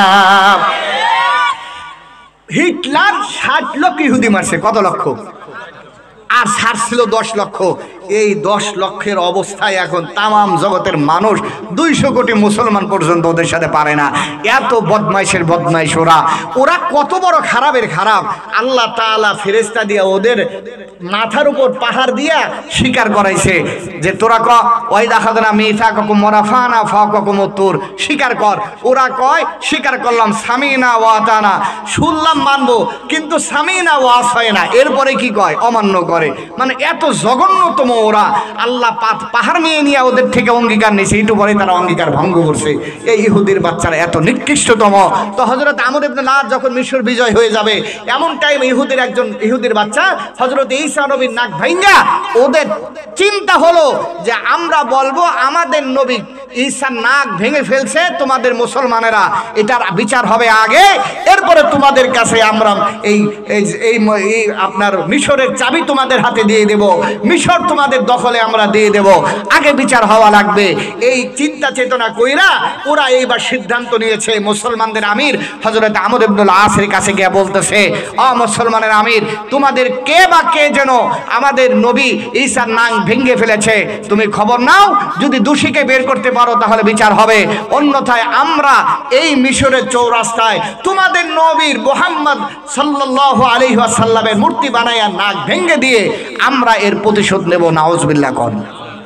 [SPEAKER 1] হিটলার 60 লক্ষ ইহুদি মারছে। কত লক্ষ? আর ছাড়ছিল 10 লক্ষ। এই 10 লক্ষের অবস্থায় এখন তামাম জগতের মানুষ 200 কোটি মুসলমান পর্যন্ত ওদের সাথে পারে না। এত বদমাইশের বদমাইশ ওরা কত বড় খারাপের খারাপ। আল্লাহ তাআলা ফেরেশতা দিয়া ওদের মাথার উপর পাহাড় দিয়া স্বীকার করাইছে যে তোরা ওই দেখাদনা মিথাকুম ওয়ারাফানা ফাকুম তুর, স্বীকার কর। ওরা কয় স্বীকার করলাম, সামিনা ওয়া আতানা, শুনলাম মানবো, কিন্তু সামিনা ওয়া আসাইনা, এরপরে কি কয়? অমান্য করে। মানে এত জঘন্যতম ওরা আল্লাহ পাহাড় নিয়ে ওদের থেকে অঙ্গীকার নিয়েছে, একটু পরে তারা অঙ্গীকার ভঙ্গ করছে। এই ইহুদির বাচ্চারা এত নিকৃষ্টতম। তো হযরত আমর ইবনে আস যখন মিশর বিজয় হয়ে যাবে, এমন টাইম ইহুদির বাচ্চা হযরত ঈসা নবীর নাক ভাঙ্গা, ওদের চিন্তা হলো যে আমরা বলবো আমাদের নবী ঈসার নাক ভেঙে ফেলছে, তোমাদের মুসলমানেরা এটার বিচার হবে আগে, এরপরে তোমাদের কাছে আমরা এই আপনার মিশরের চাবি তোমাদের হাতে দিয়ে দেব, মিশর তোমাদের দখলে আমরা দিয়ে দেব, আগে বিচার হওয়া লাগবে। এই চিন্তা চেতনা কইরা ওরা এইবার সিদ্ধান্ত নিয়েছে। মুসলমানদের আমির হযরত আমর ইবনে আসের কাছে গিয়ে বলতেছে, ও মুসলমানের আমির, তোমাদের কে বা কে যেন আমাদের নবী ঈসার নাক ভেঙে ফেলেছে, তুমি খবর নাও, যদি দোষীকে বের করতে পারো তাহলে বিচার হবে, অন্যথায় আমরা এই মিশরের চৌরাস্তায় তোমাদের নবীর মুহাম্মদ সাল্লাল্লাহু আলাইহি ওয়াসাল্লামের মূর্তি বানায়া নাক ভেঙে দিয়ে আমরা এর প্রতিশোধ নেব। নাউজুবিল্লাহ। কোন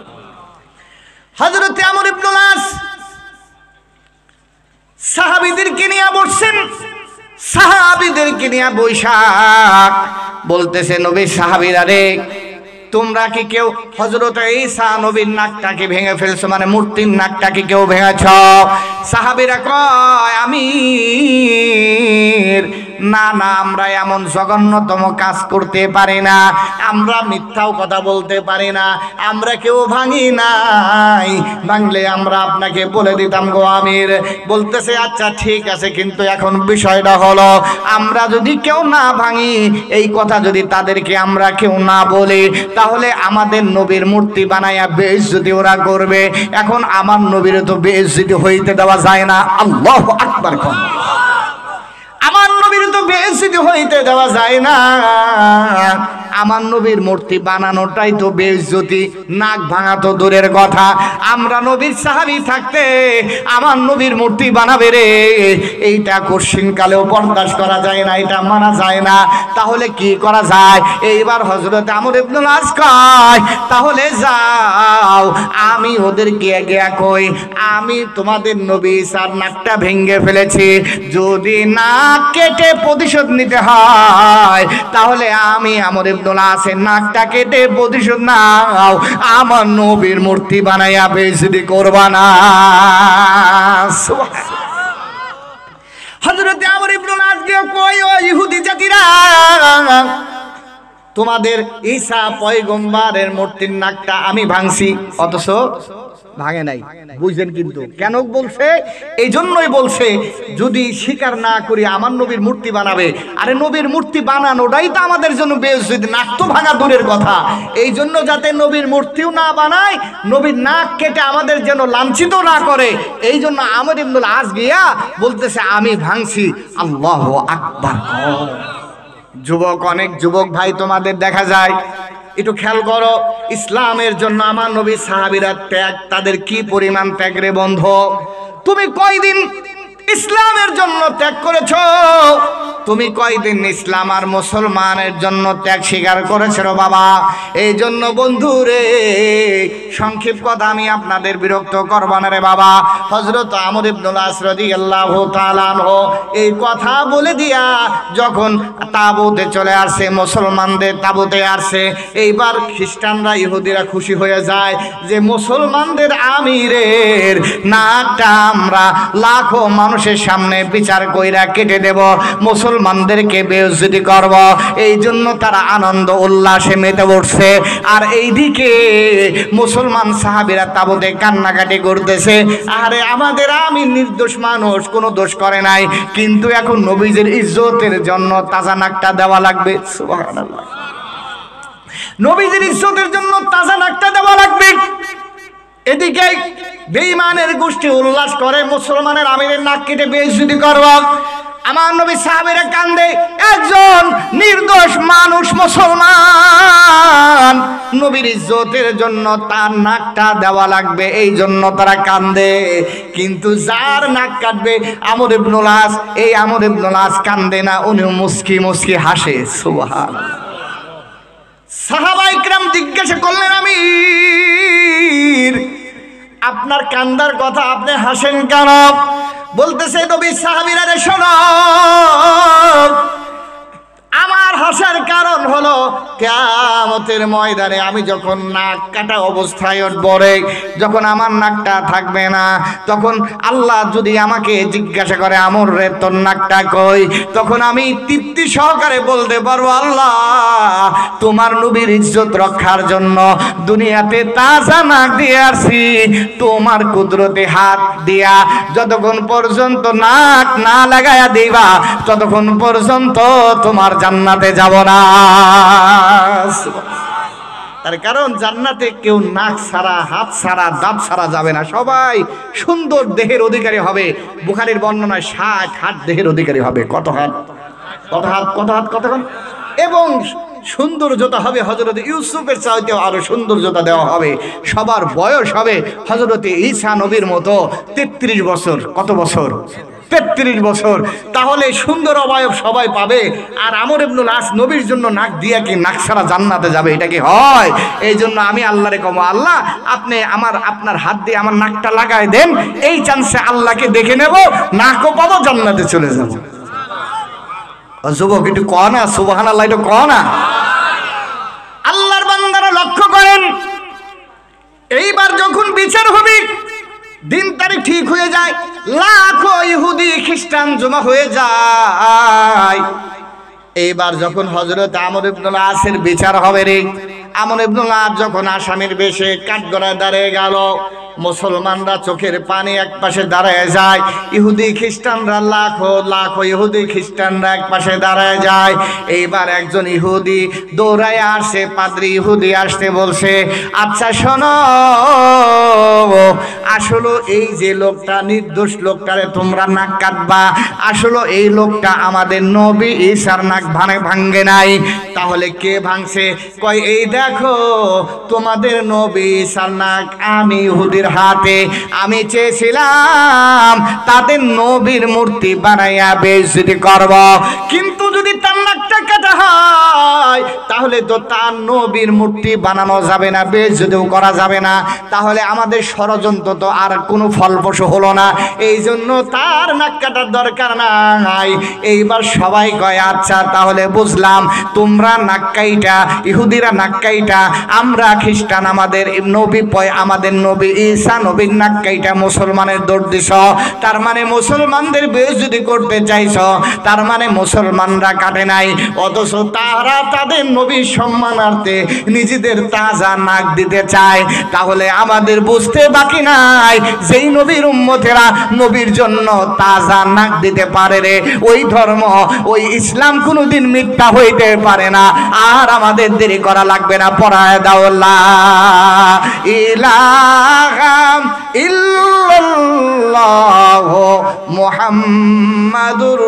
[SPEAKER 1] হযরত আমর ইবনে আস সাহাবীদেরকে নিয়ে বসছেন, সাহাবীদেরকে নিয়ে বৈশাখ বলতেছে, নবীর সাহাবীরা রে, তোমরা কি কেউ হযরত ঈসা নবীর নাকটাকে ভেঙে ফেলছো, মানে মূর্তির নাকটাকে কেউ ভেঙেছ? সাহাবীরা কয়, আমির না না, আমরা এমন জঘন্যতম কাজ করতে পারি না, আমরা মিথ্যাও কথা বলতে পারি না, আমরা কেউ ভাঙি নাই, ভাঙলে আমরা আপনাকে বলে দিতাম গো আমির। বলতেছে, আচ্ছা ঠিক আছে, কিন্তু এখন বিষয়টা হলো আমরা যদি কেউ না ভাঙি, এই কথা যদি তাদেরকে আমরা কেউ না বলি, তাহলে আমাদের নবীর মূর্তি বানায়া বেইজ্জতি ওরা করবে। এখন আমার নবীর তো বেইজ্জতি হইতে দেওয়া যায় না। আল্লাহু আকবার। কোন আমার নবীর তো বেইজ্জতি হইতে দেওয়া যায় না, আমার নবীর মূর্তি বানানোটাই তো বেইজ্জতি, নাক ভাঙা তো দূরের কথা, আমরা নবীর সাহাবী থাকতে আমার নবীর মূর্তি বানাবে রে, এইটা কঠিন কালেও বরদাস্ত করা যায় না, এটা মানা যায় না। তাহলে কি করা যায়? এইবার হযরত আমর ইবনে আস কয়, তাহলে যাও, আমি ওদেরকে গিয়া কই আমি তোমাদের নবী ঈসার নাকটা ভেঙে ফেলেছি, যদি নাক কেটে প্রতিশোধ নিতে হয় তাহলে আমি আমর ইবনে আসের নাকটা কেটে প্রতিশোধ নাও, আমার নবীর মূর্তি বানাইয়া বেইজ্জতি করবা না। হযরত আমর ইবনে আস গিয়ে কই, ও ইহুদি জাতিরা, তোমাদের ঈসা পয়গম্বরের মূর্তির নাকটা আমি ভাঙছি, অথচ ভাঙে নাই। বুঝলেন? কিন্তু কেন বলছে? এই জন্যই বলছে, যদি স্বীকার না করি আমার নবীর মূর্তি বানাবে, আরে নবীর মূর্তি বানানোটাই তো আমাদের জন্য বেইজ্জতি, নাক তো ভাঙা দূরের কথা। এই জন্য যাতে নবীর মূর্তিও না বানায়, নবীর নাক কেটে আমাদের যেন লাঞ্ছিত না করে, এই জন্য আমর ইবনে আস গিয়া বলতেছে আমি ভাঙছি। আল্লাহু আকবার। যুবক, অনেক যুবক ভাই তোমাদের দেখা যায়, একটু খেয়াল করো, ইসলামের জন্য আমার নবী সাহাবীরা ত্যাগ, তাদের কি পরিমাণ ত্যাগ রে বন্ধু। তুমি কয়দিন ইসলামের জন্য ত্যাগ করেছো? তুমি কয়দিন ইসলাম আর মুসলমানের জন্য ত্যাগ স্বীকার করেছো বাবা? এই জন্য বন্ধু রে, সংক্ষিপ্ত কথা আমি আপনাদের বিরক্ত করব না রে বাবা। হযরত আমর ইবনে আস রাদিয়াল্লাহু তাআলা আনহু এই কথা বলে দিয়া যখন তাবুতে চলে আসে, মুসলমানদের তাবুতে আসে, এইবার খ্রিস্টানরা ইহুদিরা খুশি হয়ে যায় যে মুসলমানদের আমিরের নাকটা আমরা লাখো মানুষের সামনে বিচার কইরা কেটে দেব, মুসলমানদেরকে বেইজ্জতি করব। এই জন্য তারা আনন্দ উল্লাসে মেতে উঠছে। আর এইদিকে মুসলমান সাহাবীরা তাবুতে কান্নাকাটি করতেছে, আরে আমাদের আমি নির্দোষ মানুষ, কোনো দোষ করে নাই, কিন্তু এখন নবীজির ইজ্জতের জন্য তাজা নাকটা দেওয়া লাগবে। সুবহানাল্লাহ। নবীজির ইজ্জতের জন্য তাজা নাকটা দেওয়া লাগবে। এদিকে বেঈমানের গোষ্ঠী উল্লাস করে মুসলমানের আমিরের নাক কেটে বেইজ্জতি করব। আমার নবী সাহাবীরা কান্দে, একজন নির্দোষ মানুষ মুসলমান, নবীর ইজ্জতের জন্য তার নাকটা দেওয়া লাগবে, এই জন্য তারা কান্দে। কিন্তু যার নাক কাটবে আমর ইবনে আস, এই আমর ইবনে আস কান্দে না, উনি মুস্কি মুস্কি হাসে। সুবহানাল্লাহ। সাহাবায়ে কিরাম জিজ্ঞাসা করলেন, আমির আপনার কান্দার কথা, আপনি হাসেন কেন? বলতেছে, নবী সাহাবীরা রে শোনো, আমার হাসার কারণ হলো কিয়ামতের ময়দানে আমি যখন নাক কাটা অবস্থায় উঠবো রে, যখন আমার নাকটা থাকবে না, তখন আল্লাহ যদি আমাকে জিজ্ঞাসা করে আমর রে তোর নাকটা কই, তখন আমি তৃপ্তি সহকারে বলতে পারবো আল্লাহ তোমার নবীর ইজ্জত রক্ষার জন্য দুনিয়াতে তাজা নাক দিয়ে আসছি, তোমার কুদরতে হাত দিয়া যতক্ষণ পর্যন্ত নাক না লাগায়া দিবা ততক্ষণ পর্যন্ত তোমার জান্নাতে যাব না। তার কারণ জান্নাতে কেউ নাক ছাড়া, হাত ছাড়া, দাঁত ছাড়া যাবে না, সবাই সুন্দর দেহের অধিকারী হবে। বুখারীর বর্ণনায় 60 হাত দেহের অধিকারী হবে। কত হাত? কত হাত? কত হাত? কতক্ষণ? এবং সৌন্দর্যতা হবে হযরত ইউসুফের চাইতেও আরো সৌন্দর্যতা দেওয়া হবে। সবার বয়স হবে হযরত ঈসা নবীর মতো 33 বছর। কত বছর? 33 বছর। তাহলে সুন্দর অবয়ব সবাই পাবে। আর আমর ইবনুল আস নবীর জন্য নাক দিয়া কি নাক ছাড়া জান্নাতে যাবে? এটা কি হয়? এই জন্য আমি আল্লাহরে কম, আল্লাহ আপনি আপনার হাত দিয়ে আমার নাকটা লাগাই দেন, এই চান্সে আল্লাহকে দেখে নেব, নাকও পাবো, জান্নাতে চলে যাব। যুবক একটু কও না সুবহানাল্লাহ, একটু কও না। আল্লাহর বান্দারা লক্ষ্য করেন, এইবার যখন বিচার হবে, দিন তারিখ ঠিক হয়ে যায়, লাখো ইহুদি খ্রিস্টান জমা হয়ে যায়। এইবার যখন হযরত আমর ইবনুল আসের বিচার হবে রে, আমর ইবনুল আস যখন আসামির বেশে কাঠগড়ায় দাঁড়িয়ে গেল, মুসলমানরা চোখের পানি এক পাশে দাঁড়ায় যায়, ইহুদি খ্রিস্টানরা লাখো লাখো ইহুদি খ্রিস্টানরা এক পাশে দাঁড়ায় যায়। এইবার একজন ইহুদি দৌড়ায় আসে, পাদ্রী ইহুদি আসতে বলছে, আচ্ছা শোনো, আসলে এই যে লোকটা নির্দোষ লোকটারে তোমরা নাক কাটবা, আসলে এই লোকটা আমাদের নবী ঈসার নাক ভাঙে নাই, তাহলে কে ভাঙছে? কয় এই দেখো তোমাদের নবী ঈসার নাক আমি ইহুদির হাতে, আমি চেয়েছিলাম তাদের নবীর মূর্তি বানাইয়া বেইজ্জতি করব, কিন্তু যদি তার নাকটা কাটা হয় তাহলে তো তার নবীর মূর্তি বানানো যাবে না, বেইজ্জতিও করা যাবে না, তাহলে আমাদের ষড়যন্ত্র তো আর কোনো ফলপ্রসূ হলো না, এই জন্য তার নাক কাটার দরকার নাই। এইবার সবাই কয় আচ্ছা তাহলে বুঝলাম, তোমরা নাক কাইটা, ইহুদিরা নাক কাইটা, আমরা খ্রিস্টান আমাদের নবী আমাদের নবী ঈসা নবীর নাক কাইটা মুসলমানের দৌড় দিছ, তার মানে মুসলমানদের বেইজ্জতি করতে চাইছ, তার মানে মুসলমানরা কাটে নাই, অথচ তারা তাদের নবীর সম্মানার্থে নিজেদের তাজা নাক দিতে চায়। তাহলে আমাদের বুঝতে বাকি নাই, যেই নবীর উম্মতেরা নবীর জন্য তাজা নাক দিতে পারে রে, ওই ধর্ম ওই ইসলাম কোনোদিন মিথ্যা হইতে পারে না। আর আমাদের দেরি করা লাগবে না, পড়ায় দাও লা ইলাহা ইল্লাল্লাহ মুহাম্মাদুর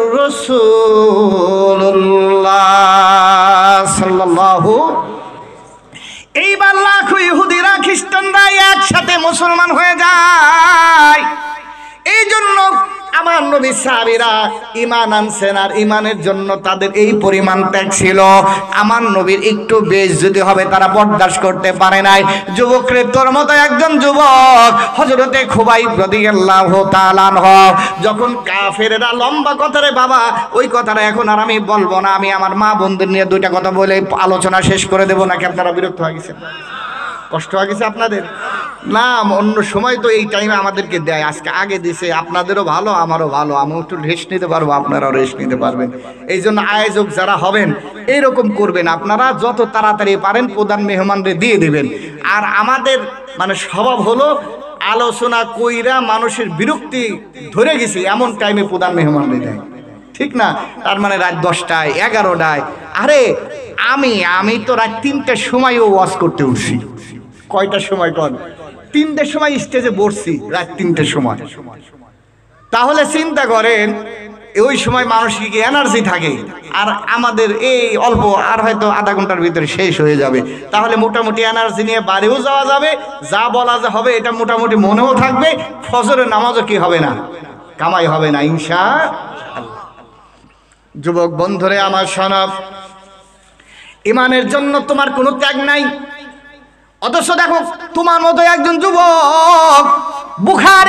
[SPEAKER 1] রাসূলুল্লাহ সাল্লাল্লাহু। এইবার লাখো ইহুদিরা খ্রিস্টানরা একসাথে মুসলমান হয়ে যায়। এই জন্য আমার নবী সাহাবীরা ঈমান আনছেন, আর ঈমানের জন্য তাদের এই পরিমাণ ত্যাগ ছিল, আমার নবীর একটু বেইজ্জতি হবে তারা বরদাস্ত করতে পারে নাই। যুবকরে তোর মতো একজন যুবক হযরতে খুবাইব রাদিয়াল্লাহু তাআলা আনহু যখন কাফেররা লম্বা কথা রে বাবা, ওই কথাটা এখন আর আমি বলবো না, আমি আমার মা বোনদের নিয়ে দুইটা কথা বলে আলোচনা শেষ করে দেবো, নাকি আপনারা বিরক্ত হয়ে গেছেন? কষ্ট হয়ে গেছে আপনাদের? না, অন্য সময় তো এই টাইমে আমাদেরকে দেয়, আজকে আগে দিছে, আপনাদেরও ভালো আমারও ভালো, আমিও একটু রেস্ট নিতে পারবো, আপনারাও রেস্ট নিতে পারবেন। এই জন্য আয়োজক যারা হবেন এইরকম করবেন, আপনারা যত তাড়াতাড়ি পারেন প্রধান মেহমানদের দিয়ে দেবেন। আর আমাদের মানে স্বভাব হলো আলোচনা কইরা মানুষের বিরক্তি ধরে গেছে এমন টাইমে প্রধান মেহমানদের দেয়, ঠিক না? তার মানে রাত 10টায় 11টায়। আরে আমি তো রাত 3টার সময়ও ওয়াজ করতে উঠছি। কয়টার সময়? কর 3টার সময় স্টেজে বসছি, রাত 3টার সময়। তাহলে চিন্তা করেন ওই সময় মানুষের কি এনার্জি থাকে, আর আমাদের এই অল্প আর হয়তো আধা ঘন্টার ভিতরে শেষ হয়ে যাবে। তাহলে মোটামুটি এনার্জি নিয়ে বাড়িও যাওয়া যাবে, যা বলা যা হবে এটা মোটামুটি মনেও থাকবে, ফজরের নামাজও কি হবে না, কামাই হবে না ইনশাআল্লাহ। যুবক বন্ধুরে আমার শোনব, ঈমানের জন্য তোমার কোনো ত্যাগ নাই, অথচ দেখো তোমার মতো একজন যুবক বুখারীর বর্ণনা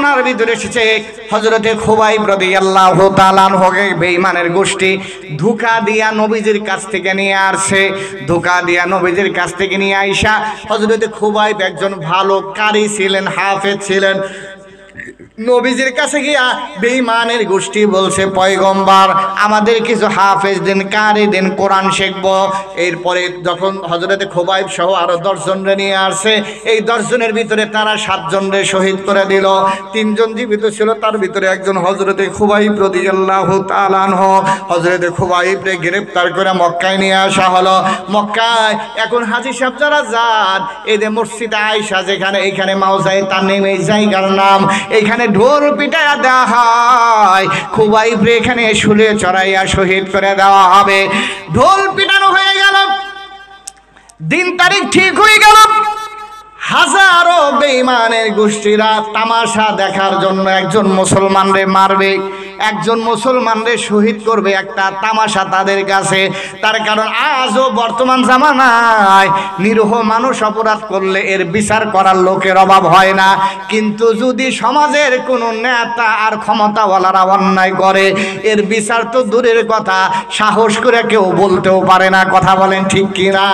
[SPEAKER 1] বর্ণনার ভিতরে এসেছে হযরতে খুবাইব রাদিয়াল্লাহু তাআলা আনহুকে বেঈমানের গোষ্ঠী ধোঁকা দিয়া নবীজির কাছ থেকে নিয়ে আসে। ধোঁকা দিয়া নবীজির কাছ থেকে নিয়ে আইসা হযরতে খুবাইব একজন ভালো কারি ছিলেন, হাফেজ ছিলেন। নবীজির কাছে গিয়া বেঈমানের গোষ্ঠী বলছে, পয়গম্বর আমাদের কিছু হাফেজ দিন, কারি দিন, কোরআন শিখবো। এরপরে যখন হযরতে খুবাইব সহ আরো 10 জনরে নিয়ে আসে, এই 10 জনের ভিতরে তারা 7 জনরে শহীদ করে দিল। 3 জন জীবিত ছিল, তার ভিতরে একজন হযরতে খুবাইব রাদিয়াল্লাহু তাআলা আনহু। হযরতে খুবাইবকে গ্রেফতার করে মক্কায় নিয়ে আসা হলো। মক্কায় এখন হাজী সাহেব যারা যান, এই যে মসজিদে আয়েশা যেখানে, এখানে মাওজায়ে তানঈম এই জায়গার নাম, এখানে ঢোল পিটাইয়া দেওয়া হয়। খুবাইব এখানে শুলে চড়াইয়া শহীদ করে দেওয়া হবে। ঢোল পিটানো হয়ে গেল, দিন তারিখ ঠিক হয়ে গেল। হাজারো বেঈমানের গোষ্ঠীরা তামাশা দেখার জন্য একজন মুসলমানরে মারবে, একজন মুসলমানরে শহীদ করবে, একটা তামাশা তাদের কাছে। তার কারণ আজও বর্তমান জামানায় নিরীহ মানুষ অপরাধ করলে এর বিচার করার লোকের অভাব হয় না। কিন্তু যদি সমাজের কোনো নেতা আর ক্ষমতাওয়ালারা অন্যায় করে, এর বিচার তো দূরের কথা, সাহস করে কেউ বলতেও পারে না। কথা বলেন ঠিক কিনা?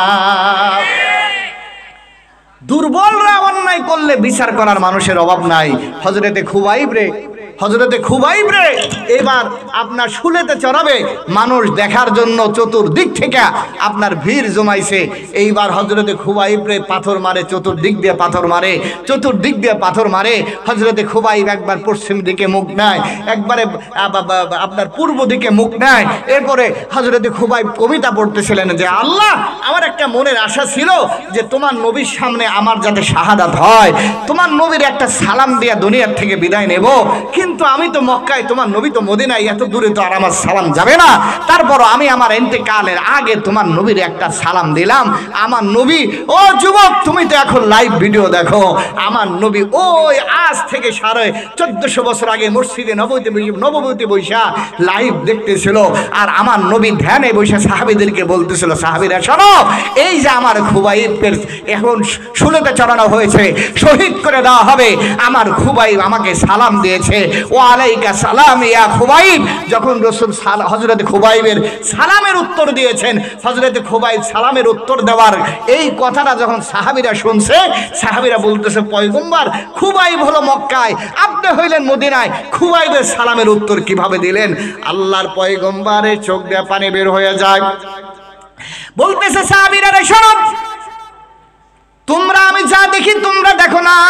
[SPEAKER 1] দুর্বলরা অন্যায় করলে বিচার করার মানুষের অভাব নাই। হযরতে খুবাইব রে এবার আপনার শুলেতে চড়াবে, মানুষ দেখার জন্য চতুর্দিক থেকে আপনার ভিড় জমাইছে। এইবার হযরতে খুবাইব রে পাথর মারে, চতুর্দিক দিয়ে পাথর মারে, চতুর্দিক দিয়ে পাথর মারে। হযরতে খুবাইব একবার পশ্চিম দিকে মুখ নেয়, একবারে আপনার পূর্ব দিকে মুখ নেয়। এরপরে হযরতে খুবাইব কবিতা পড়তেছিলেন যে, আল্লাহ, আমার একটা মনের আশা ছিল যে তোমার নবীর সামনে আমার যাতে শাহাদাত হয়, তোমার নবীর একটা সালাম দিয়া দুনিয়ার থেকে বিদায় নেব। কিন্তু আমি তো মক্কায়, তোমার নবী তো মদিনায়, এত দূরে তো আর আমার সালাম যাবে না। তারপর আমি আমার ইন্তেকালের আগে তোমার নবীর একটা সালাম দিলাম। আমার নবী, ও যুবক, তুমি তো এখন লাইভ ভিডিও দেখো, আমার নবী ওই আজ থেকে 1450 বছর আগে মসজিদে নববীতে বৈশা লাইভ দেখতেছিল। আর আমার নবী ধ্যানে বৈশা সাহাবীদেরকে বলতেছিল, সাহাবীরা শোনো, এই যে আমার খুবাইবের এখন শুলেতে চড়ানো হয়েছে, শহীদ করে দেওয়া হবে। আমার খুবাইব আমাকে সালাম দিয়েছে, ওয়ালাইকা সালাম ইয়া খুবাইব। যখন রাসূল হযরত খুবাইবের সালামের উত্তর দিয়েছেন, হযরত খুবাইব সালামের উত্তর দেওয়ার এই কথাটা যখন সাহাবীরা শুনছে, সাহাবীরা বলতেছে, পয়গম্বর, খুবাইব হলো মক্কায়, আপনি হইলেন মদিনায়, খুবাইবের সালামের উত্তর কিভাবে দিলেন? আল্লাহর পয়গম্বরের চোখ দিয়ে পানি বের হয়ে যায়। বলতেছে সাহাবীরা, রে শোনো, তোমরা, আমি যা দেখি তোমরা দেখো না।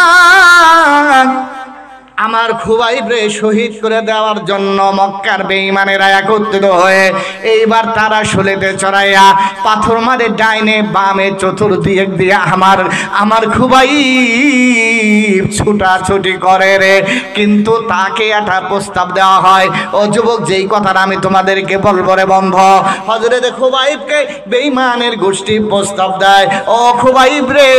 [SPEAKER 1] আমার খুবাইবরে শহীদ করে দেওয়ার জন্য মক্কার বেঈমানেরা একত্রিত হয়ে এইবার তারা শুলেতে চড়াইয়া পাথর মারে ডাইনে বামে চতুর্দিক দিয়ে আমার খুবাইব ছুটাছুটি করে রে। কিন্তু তাকে একটা প্রস্তাব দেওয়া হয়, ও যুবক, যেই কথাটা আমি তোমাদেরকে বলবো রে বন্ধ। হযরত খুবাইবকে বেঈমানের গোষ্ঠী প্রস্তাব দেয়, ও খুবাইব রে,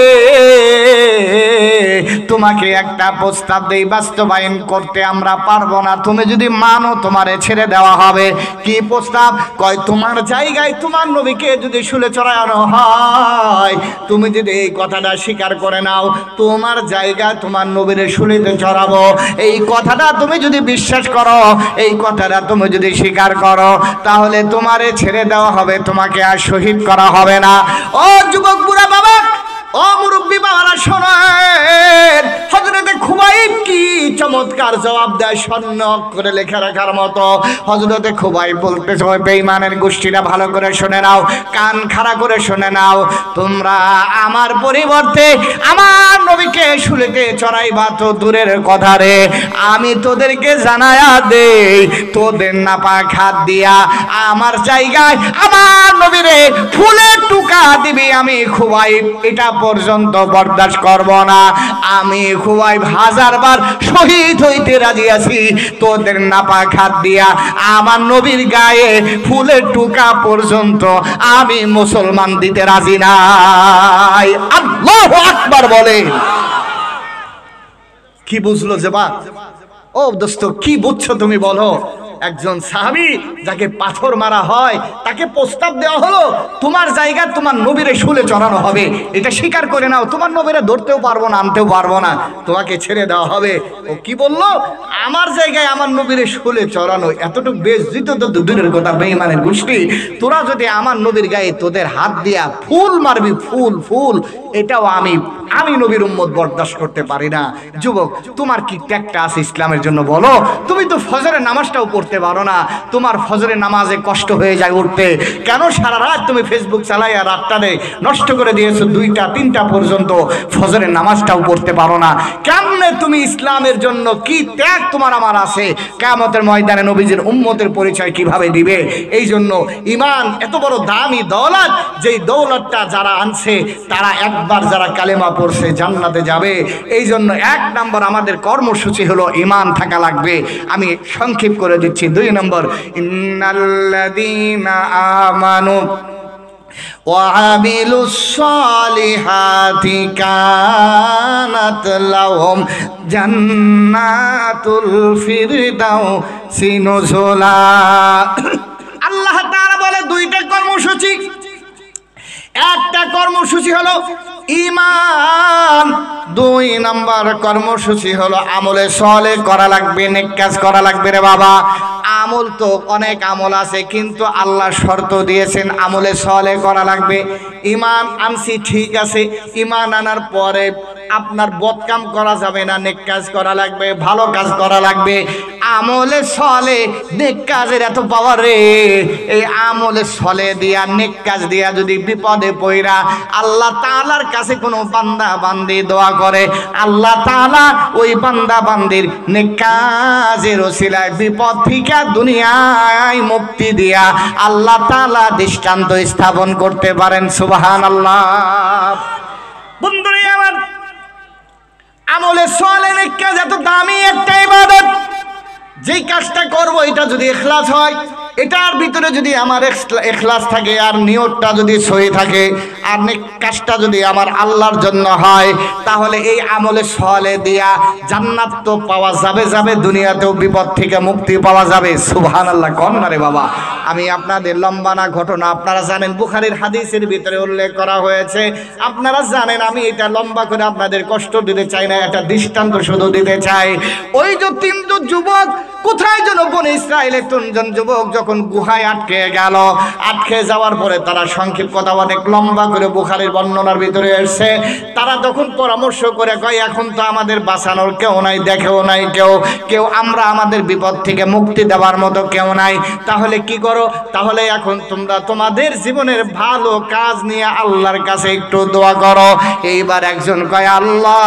[SPEAKER 1] তোমাকে একটা প্রস্তাব দেই, বাস্তবায়ন করতে আমরা পারবো না, তুমি যদি মানো তোমারে ছেড়ে দেওয়া হবে। কি প্রস্তাব? কয়, তোমার জায়গায় তোমার নবীকে যদি শুলে চড়ানো হয়, তুমি যদি এই কথাটা স্বীকার করে নাও, তোমার জায়গায় তোমার নবীরে শুলেতে চড়াবো, এই কথাটা তুমি যদি বিশ্বাস করো, এই কথাটা তুমি যদি স্বীকার করো, তাহলে তোমারে ছেড়ে দেওয়া হবে, তোমাকে আর শহীদ করা হবে না। ও যুবক বুড়া বাবা, ও মুরব্বী বাবারা শোনেন, হযরতে খুবাইব কি চমৎকার জবাব দেয়, স্বর্ণ অক্ষরে লেখা রাখার মতো। হযরতে খুবাইব বলতেছে, ওই বেঈমানের গোষ্ঠীটা ভালো করে শুনে নাও, কান খাড়া করে শুনে নাও, তোমরা আমার পরিবর্তে আমার নবীকে শুলেতে চড়াইবা তো দূরের কথা রে, আমি তোদেরকে জানায়া দেই, তোদের নাপাক হাত দিয়া আমার জায়গায় আমার নবীরে ফুলের টুকা দিবি, আমি খুবাইব এটা পর্যন্ত বরদাস্ত করব না। আমি খুবাইব 1000 বার শহীদ হইতে রাজি আছি, তোদের নাপাক হাত দিয়া আমার নবীর গায়ে ফুলের টুকা পর্যন্ত আমি মুসলমান দিতে রাজি নাই। আল্লাহু আকবার বলে। কি বুঝলো জবাব? ও দোস্ত, কি বুঝছো তুমি বলো? একজন সাহাবী যাকে পাথর মারা হয় তাকে প্রস্তাব দেওয়া হলো তোমার জায়গা তোমার নবীরে শুলে চড়ানো হবে, এটা স্বীকার করে নাও, তোমার নবীরে ধরতেও পারবো না, আনতেও পারবো না, তোমাকে ছেড়ে দেওয়া হবে। ও কি বললো, আমার জায়গায় আমার নবীরে শুলে চড়ানো, এতটুকু বেজ্জিত তো দূরের কথা বেঈমানের গোষ্ঠী, তোরা যদি আমার নবীর গায়ে তোদের হাত দিয়া ফুল মারবি, ফুল ফুল, এটাও আমি নবীর উম্মত বরদাস্ত করতে পারি না। যুবক, তোমার কি ত্যাগটা আছে ইসলামের জন্য বলো? তুমি তো ফজরের নামাজটাও পড়তে পারো না, তোমার ফজরের নামাজে কষ্ট হয়ে যায় উঠতে, কেন সারা রাত তুমি ফেসবুক চালাইয়া রাতটারে নষ্ট করে দিয়েছো 2টা 3টা পর্যন্ত, ফজরের নামাজটাও পড়তে পারো না? কেমনে তুমি ইসলামের জন্য কি ত্যাগ তোমার আমার আছে, কিয়ামতের ময়দানে নবীজির উম্মতের পরিচয় কিভাবে দিবে? এই জন্য ঈমান এত বড় দামি দৌলত, যেই দৌলতটা যারা আনছে তারা একবার যারা কালেমা পড়ছে জান্নাতে যাবে। এই জন্য 1 নম্বর আমাদের কর্মসূচি হলো ঈমান থাকা লাগবে। আমি সংক্ষেপ করে দিচ্ছি। 2 নম্বর, ইন্নাল্লাযীনা আমানু ওয়া আমিলুস সালিহাতি কানাত লাহুম জান্নাতুল ফিরদাউসি নুজুলা। আল্লাহ তাআলা বলে 2টা কর্মসূচি। একটা কর্মসূচি হলো ঈমান, 2 নম্বর কর্মসূচি হলো আমলে সালেহ করা লাগবে, নেক কাজ করা লাগবে। রে বাবা, আমল তো অনেক আমল আছে, কিন্তু আল্লাহ শর্ত দিয়েছেন আমলে সালেহ করা লাগবে। ঈমান আনছি ঠিক আছে, ঈমান আনার পরে আপনার বদকাম করা যাবে না, নেক কাজ করা লাগবে, ভালো কাজ করা লাগবে। আমলে সালেহ, নেক কাজের এত পাওয়ার রে। এই আমলে সালেহ দিয়া, নেক কাজ দিয়া যদি বিপদে পইরা আল্লাহ তাআলার কাছে কোনো বান্দা বান্দি দোয়া করে, আল্লাহ তাআলা ওই বান্দা বান্দির নেক কাজের ওসিলায় বিপদ থেকে দুনিয়ায় মুক্তি দিয়া আল্লাহ তাআলা দৃষ্টান্ত স্থাপন করতে পারেন। সুবহানাল্লাহ। বন্ধুরা আমার, আমলে সালেহ নেক কাজ এত দামি একটা ইবাদত, যেই কাজটা করব এটা যদি ইখলাস হয়, এটার ভিতরে যদি আমার ইখলাস থাকে আর নিয়তটা যদি সহি থাকে আর নেক কাজটা যদি আমার আল্লাহর জন্য হয়, তাহলে এই আমলে সালেহ দিয়া জান্নাত তো পাওয়া যাবে, দুনিয়াতেও বিপদ থেকে মুক্তি পাওয়া যাবে। সুবহানাল্লাহ। কোন না রে বাবা, আমি আপনাদের লম্বা না ঘটনা আপনারা জানেন, বুখারীর হাদিসের ভিতরে উল্লেখ করা হয়েছে, আপনারা জানেন। আমি এটা লম্বা করে আপনাদের কষ্ট দিতে চাই না, একটা দৃষ্টান্ত শুধু দিতে চাই। ওই যে 3জন যুবক কোথায় যেন বনে ইসরায়েলের 3জন যুবক যখন গুহায় আটকে গেল, আটকে যাওয়ার পরে তারা, সংক্ষেপ কথা অনেক লম্বা করে বুখারীর বর্ণনার ভিতরে এসেছে, তারা তখন পরামর্শ করে কয় এখন তো আমাদের বাঁচানোর কেউ নাই, দেখেও নাই কেউ আমরা আমাদের বিপদ থেকে মুক্তি দেওয়ার মতো কেউ নাই, তাহলে কি করো? তাহলে এখন তোমরা তোমাদের জীবনের ভালো কাজ নিয়ে আল্লাহর কাছে একটু দোয়া করো। এইবার একজন কয়, আল্লাহ,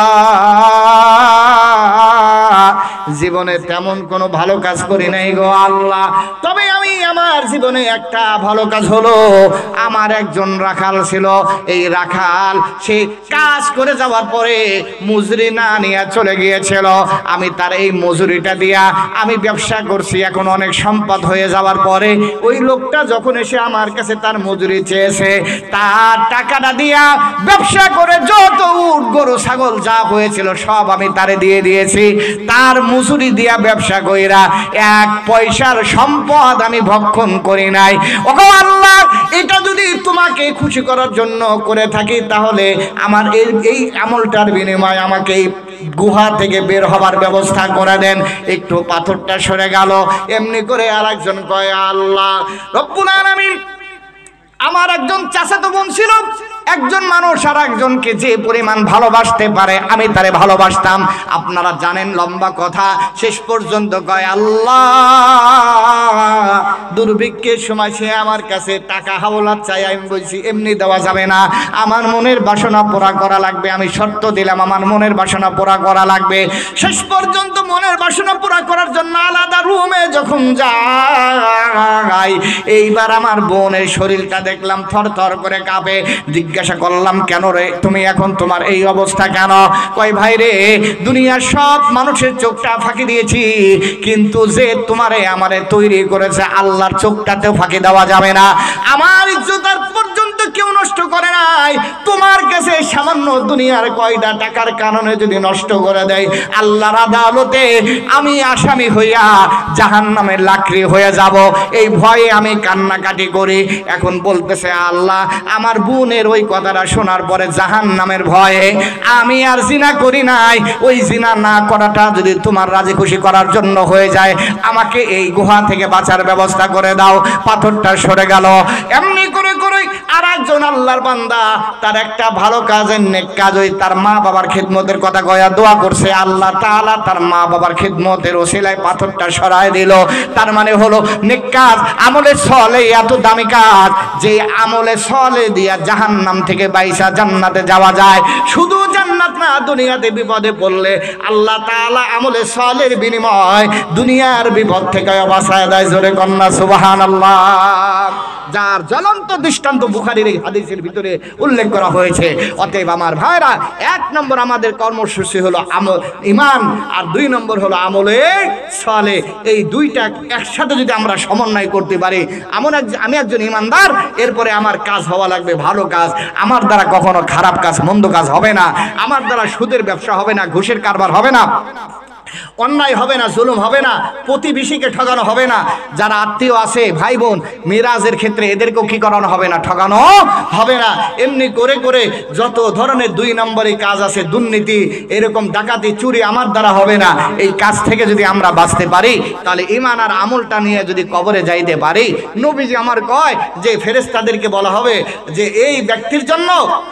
[SPEAKER 1] জীবনে তেমন কোনো ভালো কাজ করি নাই গো আল্লাহ, তবে আমি আমার জীবনে একটা ভালো কাজ হলো, আমার একজন রাখাল ছিল, এই রাখাল সে কাজ করে যাওয়ার পরে মজুরি না নিয়ে চলে গিয়েছিল, আমি তার এই মজুরিটা দিয়া আমি ব্যবসা করছি, এখন অনেক সম্পদ হয়ে যাওয়ার পরে ওই লোকটা যখন এসে আমার কাছে তার মজুরি চেয়েছে, তার টাকাটা দিয়া ব্যবসা করে যত উট গরু ছাগল যা হয়েছিল সব আমি তারে দিয়ে দিয়েছি, তার মজুরি দিয়া ব্যবসা কইরা 1 পয়সার সম্পদ আমি ভক্ষণ করি নাই। ওগো আল্লাহ, এটা যদি তোমাকে খুশি করার জন্য করে থাকি, তাহলে আমার এই আমলটার বিনিময়ে আমাকে এই গুহা থেকে বের হবার ব্যবস্থা করে দেন। একটু পাথরটা সরে গেল, এমনি করে আরেকজন কয়, আল্লাহ রব্বুল আলামিন, আমার একজন চাচাতো বোন ছিল, একজন মানুষ আর একজনকে যে পরিমাণ ভালোবাসতে পারে আমি তারে ভালোবাসতাম। আপনারা জানেন, লম্বা কথা, শেষ পর্যন্ত কয়, আল্লাহ, দুর্ভিক্ষের সময় সে আমার কাছে টাকা হাওলাত চাই, আমি বলছি এমনি দেওয়া যাবে না, আমার মনের বাসনা পুরা করা লাগবে। আমি শর্ত দিলাম আমার মনের বাসনা পুরা করা লাগবে। শেষ পর্যন্ত মনের বাসনা পুরা করার জন্য আলাদা রুমে যখন যাই, এইবার আমার বোনের শরীরটা দেখলাম থরথর করে কাঁপে। জিজ্ঞাসা করলাম, কেন রে, তুমি এখন তোমার এই অবস্থা কেন? কয়, ভাই রে, দুনিয়ার সব মানুষের চোখটা ফাঁকি দিয়েছি, কিন্তু যে তোমারে আমারে তৈরি করেছে আল্লাহর চোখটাতেও ফাঁকি দেওয়া যাবে না। আমার ইজ্জত আর পর্যন্ত কেউ নষ্ট করে নাই। তোমার কাছে সামান্য দুনিয়ার কয়টা টাকার কারণে যদি নষ্ট করে দেয়, আল্লাহর আদালতে আমি আসামি হইয়া জাহান্নামের লাকড়ি হয়ে যাব। এই ভয়ে আমি কান্নাকাটি করি। এখন বলতেছে আল্লাহ, আমার বোনের ওই কথাটা শোনার পরে জাহান্নামের ভয়ে আমি আর জিনা করি নাই। ওই জিনা না করাটা যদি তোমার রাজি খুশি করার জন্য হয়ে যায়, আমাকে এই গুহা থেকে বাঁচার ব্যবস্থা করে দাও। পাথরটা সরে গেল। এমনি করে করে আর একজন আল্লাহর বান্দা তার একটা ভালো কাজের নেক কাজ, ওই তার মা বাবার খিদমতের কথা কয়া দোয়া করছে। আল্লাহ তাআলা তার মা বাবার খিদমতের ওসিলায় পাথরটা সরায় দিল। তার মানে হলো নেক কাজ, আমলে সলে এত দামি কাজ যে আমলে সলে দিয়া জাহান্নাম থেকে বাইসা জান্নাতে যাওয়া যায়। শুধু জান্নাত না, দুনিয়াতে বিপদে পড়লে আল্লাহ তাআলা আমলে সলের বিনিময় দুনিয়ার বিপদ থেকে বাঁচায় দেয়। জোরে কন্যা সুবহানাল্লাহ। যার জ্বলন্ত দৃষ্টান্ত বুখারীর এই হাদিসের ভিতরে উল্লেখ করা হয়েছে। অতএব আমার ভাইরা, 1 নম্বর আমাদের কর্মসূচি হলো ঈমান, আর 2 নম্বর হলো আমলে সালেহ। এই দুইটা একসাথে যদি আমরা সমন্বয় করতে পারি, আমি একজন ঈমানদার, এরপরে আমার কাজ হওয়া লাগবে ভালো কাজ। আমার দ্বারা কখনো খারাপ কাজ, মন্দ কাজ হবে না। আমার দ্বারা সুদের ব্যবসা হবে না, ঘুষের কারবার হবে না, অন্যায় হবে না, জুলুম হবে না, প্রতিবেশীকে ঠকানো হবে না। যারা আত্মীয় আছে, ভাই বোন, মিরাজের ক্ষেত্রে এদেরকেও কি করানো হবে না, ঠকানো হবে না। এমনি করে করে যত ধরনের 2 নম্বরে কাজ আছে, দুর্নীতি, এরকম ডাকাতি, চুরি, আমার দ্বারা হবে না। এই কাজ থেকে যদি আমরা বাঁচতে পারি, তাহলে ঈমান আর আমলটা নিয়ে যদি কবরে যাইতে পারি, নবীজি আমার কয় যে ফেরেশতাদেরকে বলা হবে যে এই ব্যক্তির জন্য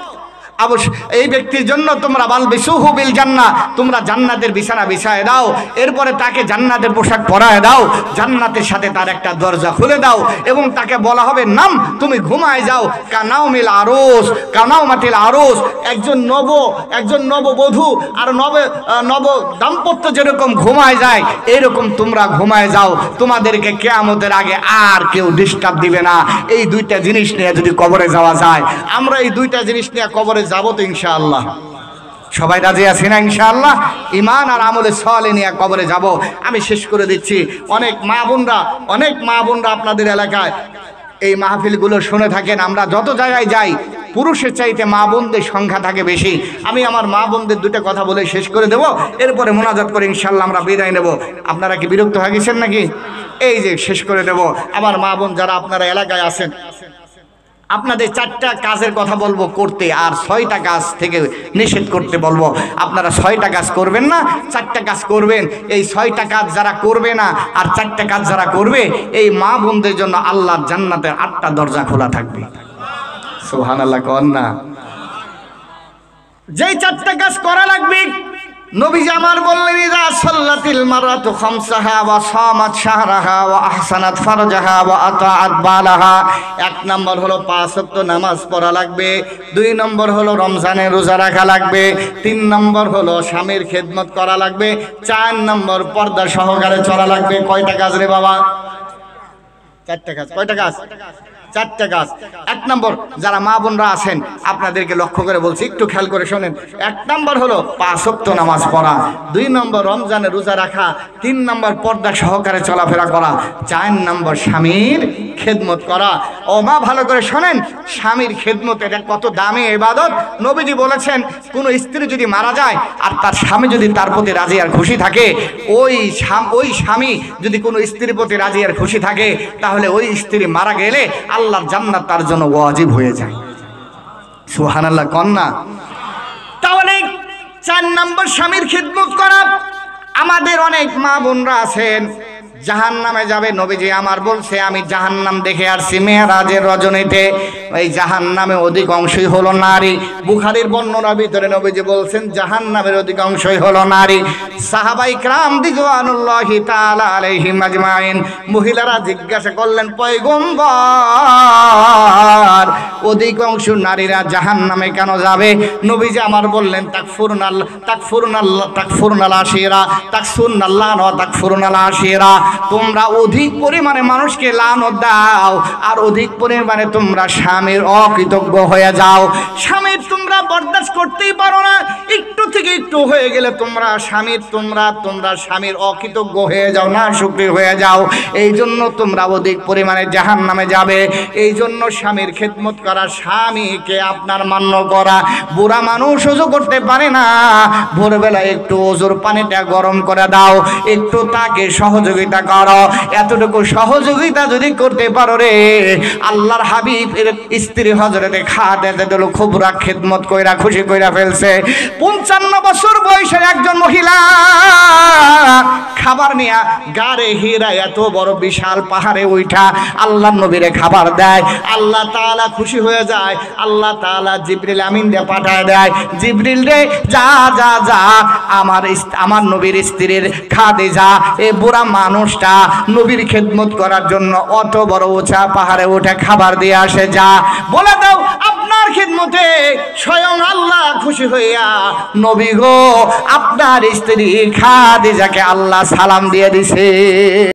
[SPEAKER 1] এই ব্যক্তির জন্য তোমরা বালবিসুহু বিল জান্নাহ, তোমরা জান্নাতের বিছানা বিছায় দাও। এরপরে তাকে জান্নাতের পোশাক পরায় দাও, জান্নাতের সাথে তার একটা দরজা খুলে দাও, এবং তাকে বলা হবে নাম, তুমি ঘুমায় যাও। কানাউমিল আরুস, কানাউমাতিল আরুস। একজন নববধূ আর নব দাম্পত্য যেরকম ঘুমায় যায়, এরকম তোমরা ঘুমায় যাও। তোমাদেরকে কিয়ামতের আগে আর কেউ ডিস্টার্ব দিবে না। এই 2টা জিনিস নিয়ে যদি কবরে যাওয়া যায়, আমরা এই 2টা জিনিস নিয়ে কবরে যাবো তো ইনশাআল্লাহ। সবাই রাজি আছি না ইনশাআল্লাহ? ঈমান আর আমলে সালেহ নিয়ে কবরে যাব। আমি শেষ করে দিচ্ছি। অনেক মা বোনরা আপনাদের এলাকায় এই মাহফিলগুলো শুনে থাকেন। আমরা যত জায়গায় যাই, পুরুষের চাইতে মা বোনদের সংখ্যা থাকে বেশি। আমি আমার মা বোনদের 2টা কথা বলে শেষ করে দেব, এরপরে মোনাজাত করে ইনশাআল্লাহ আমরা বিদায় নেব। আপনারা কি বিরক্ত হয়ে গেছেন নাকি? এই যে শেষ করে দেব। আমার মা বোন যারা আপনারা এলাকায় আছেন, আপনাদের 4টা কাজের কথা বলবো করতে, আর 6টা কাজ থেকে নিষেধ করতে বলবো। আপনারা 6টা কাজ করবেন না, 4টা কাজ করবেন। এই 6টা কাজ যারা করবে না আর 4টা কাজ যারা করবে, এই মা বোনদের জন্য আল্লাহর জান্নাতের 8টা দরজা খোলা থাকবে। সুবহানাল্লাহ কোন না? যেই 4টা কাজ করা লাগবে, নবীজি আমার বললেন ইযা সাল্লাতিল মারআতু খামসাহা ওয়া সামাত শাহরাহা ওয়া আহসানাত ফারজাহা ওয়া আতাআত বালাহা। 1 নম্বর হলো 5 ওয়াক্ত নামাজ পড়া লাগবে। 2 নম্বর হলো রমজানের রোজা রাখা লাগবে। 3 নম্বর হলো স্বামীর খেদমত করা লাগবে। 4 নম্বর পর্দা সহকারে চলা লাগবে। কয়টা কাজ রে বাবা? 4টা কাজ। কয়টা কাজ? 4টা কাজ। 1 নম্বর, যারা মা বোনরা আছেন আপনাদেরকে লক্ষ্য করে বলছি, একটু খেয়াল করে শোনেন। 1 নম্বর হলো 5 ওয়াক্ত নামাজ পড়া। 2 নম্বর রমজানের রোজা রাখা। 3 নম্বর পর্দা সহকারে চলাফেরা করা। 4 নম্বর স্বামীর খেদমত করা। ও মা, ভালো করে শোনেন, স্বামীর খেদমত এটা কত দামি ইবাদত। নবীজি বলেছেন, কোনো স্ত্রী যদি মারা যায় আর তার স্বামী যদি তার প্রতি রাজি আর খুশি থাকে, ওই স্বামী যদি কোনো স্ত্রীর প্রতি রাজি আর খুশি থাকে, তাহলে ওই স্ত্রী মারা গেলে আল্লাহর জান্নাত তার জন্য ওয়াজিব হয়ে যায়। সুবহানাল্লাহ কন্যা। তাহলে 4 নম্বর স্বামীর খেদমত করা। আমাদের অনেক মা বোনরা আছেন জাহান্নামে যাবে। নবীজি আমার বলছে, আমি জাহান্নাম দেখে আসছি মেরাজের রজনীতে। এই জাহান্নামে অধিকাংশই হলো নারী। বুখারীর বর্ণনার ভিতরে নবীজি বলছেন জাহান্নামের অধিকাংশই হলো নারী। সাহাবায়ে কেরাম রিদওয়ানুল্লাহি তাআলা আলাইহিম আজমাইন, মহিলারা জিজ্ঞাসা করলেন, পয়গম্বর, অধিকাংশ নারীরা জাহান্নামে কেন যাবে? নবীজি আমার বললেন, তাকফুরুনাল আশিরা, তাকসুরনাল্লাহ ওয়া তাকফুরুনাল আশিরা। তোমরা অধিক পরিমাণে মানুষকে লানত দাও আর অধিক পরিমাণে তোমরা স্বামীর অকৃতজ্ঞ হয়ে যাও। স্বামীর তোমরা বরদাস্ত করতেই পারো না, একটু থেকে একটু হয়ে গেলে তোমরা স্বামীর অকৃতজ্ঞ হয়ে যাও, না শুকরি হয়ে যাও। এই জন্য তোমরা অধিক পরিমাণে জাহান্নামে যাবে। এই জন্য স্বামীর খেদমত করা, স্বামীকে আপনার মান্য করা। বুড়া মানুষ ওযু করতে পারে না, ভোরবেলা একটু ওযুর পানিটা গরম করে দাও, একটু তাকে সহযোগিতা করো। এতটুকু সহযোগিতা যদি করতে পারো রে, আল্লাহর হাবিবের স্ত্রী হযরতে খাদিজাতুল কুবরা খেদমত কইরা খুশি কইরা ফেলছে। 55 বছর বয়সের একজন মহিলা খাবার নিয়া গাড়ে হিরা এত বড় বিশাল পাহাড়ে উঠা আল্লাহর নবীরে খাবার দেয়। আল্লাহ তাআলা খুশি হয়ে যায়। আল্লাহ তাআলা জিবরিল আমিন দিয়ে পাঠায় দেয়, জিবরিল রে যা যা যা আমার নবীর স্ত্রীর খাদিজা এই বুড়া মানুষটা নবীর খেদমত করার জন্য অত বড় উঁচা পাহাড়ে উঠে খাবার দিয়ে আসে, যা বলে দাও আপনার খেদমতে স্বয়ং আল্লাহ খুশি হইয়া নবী গো আপনার স্ত্রী খাদিজাকে আল্লাহ সালাম দিয়ে দিছে।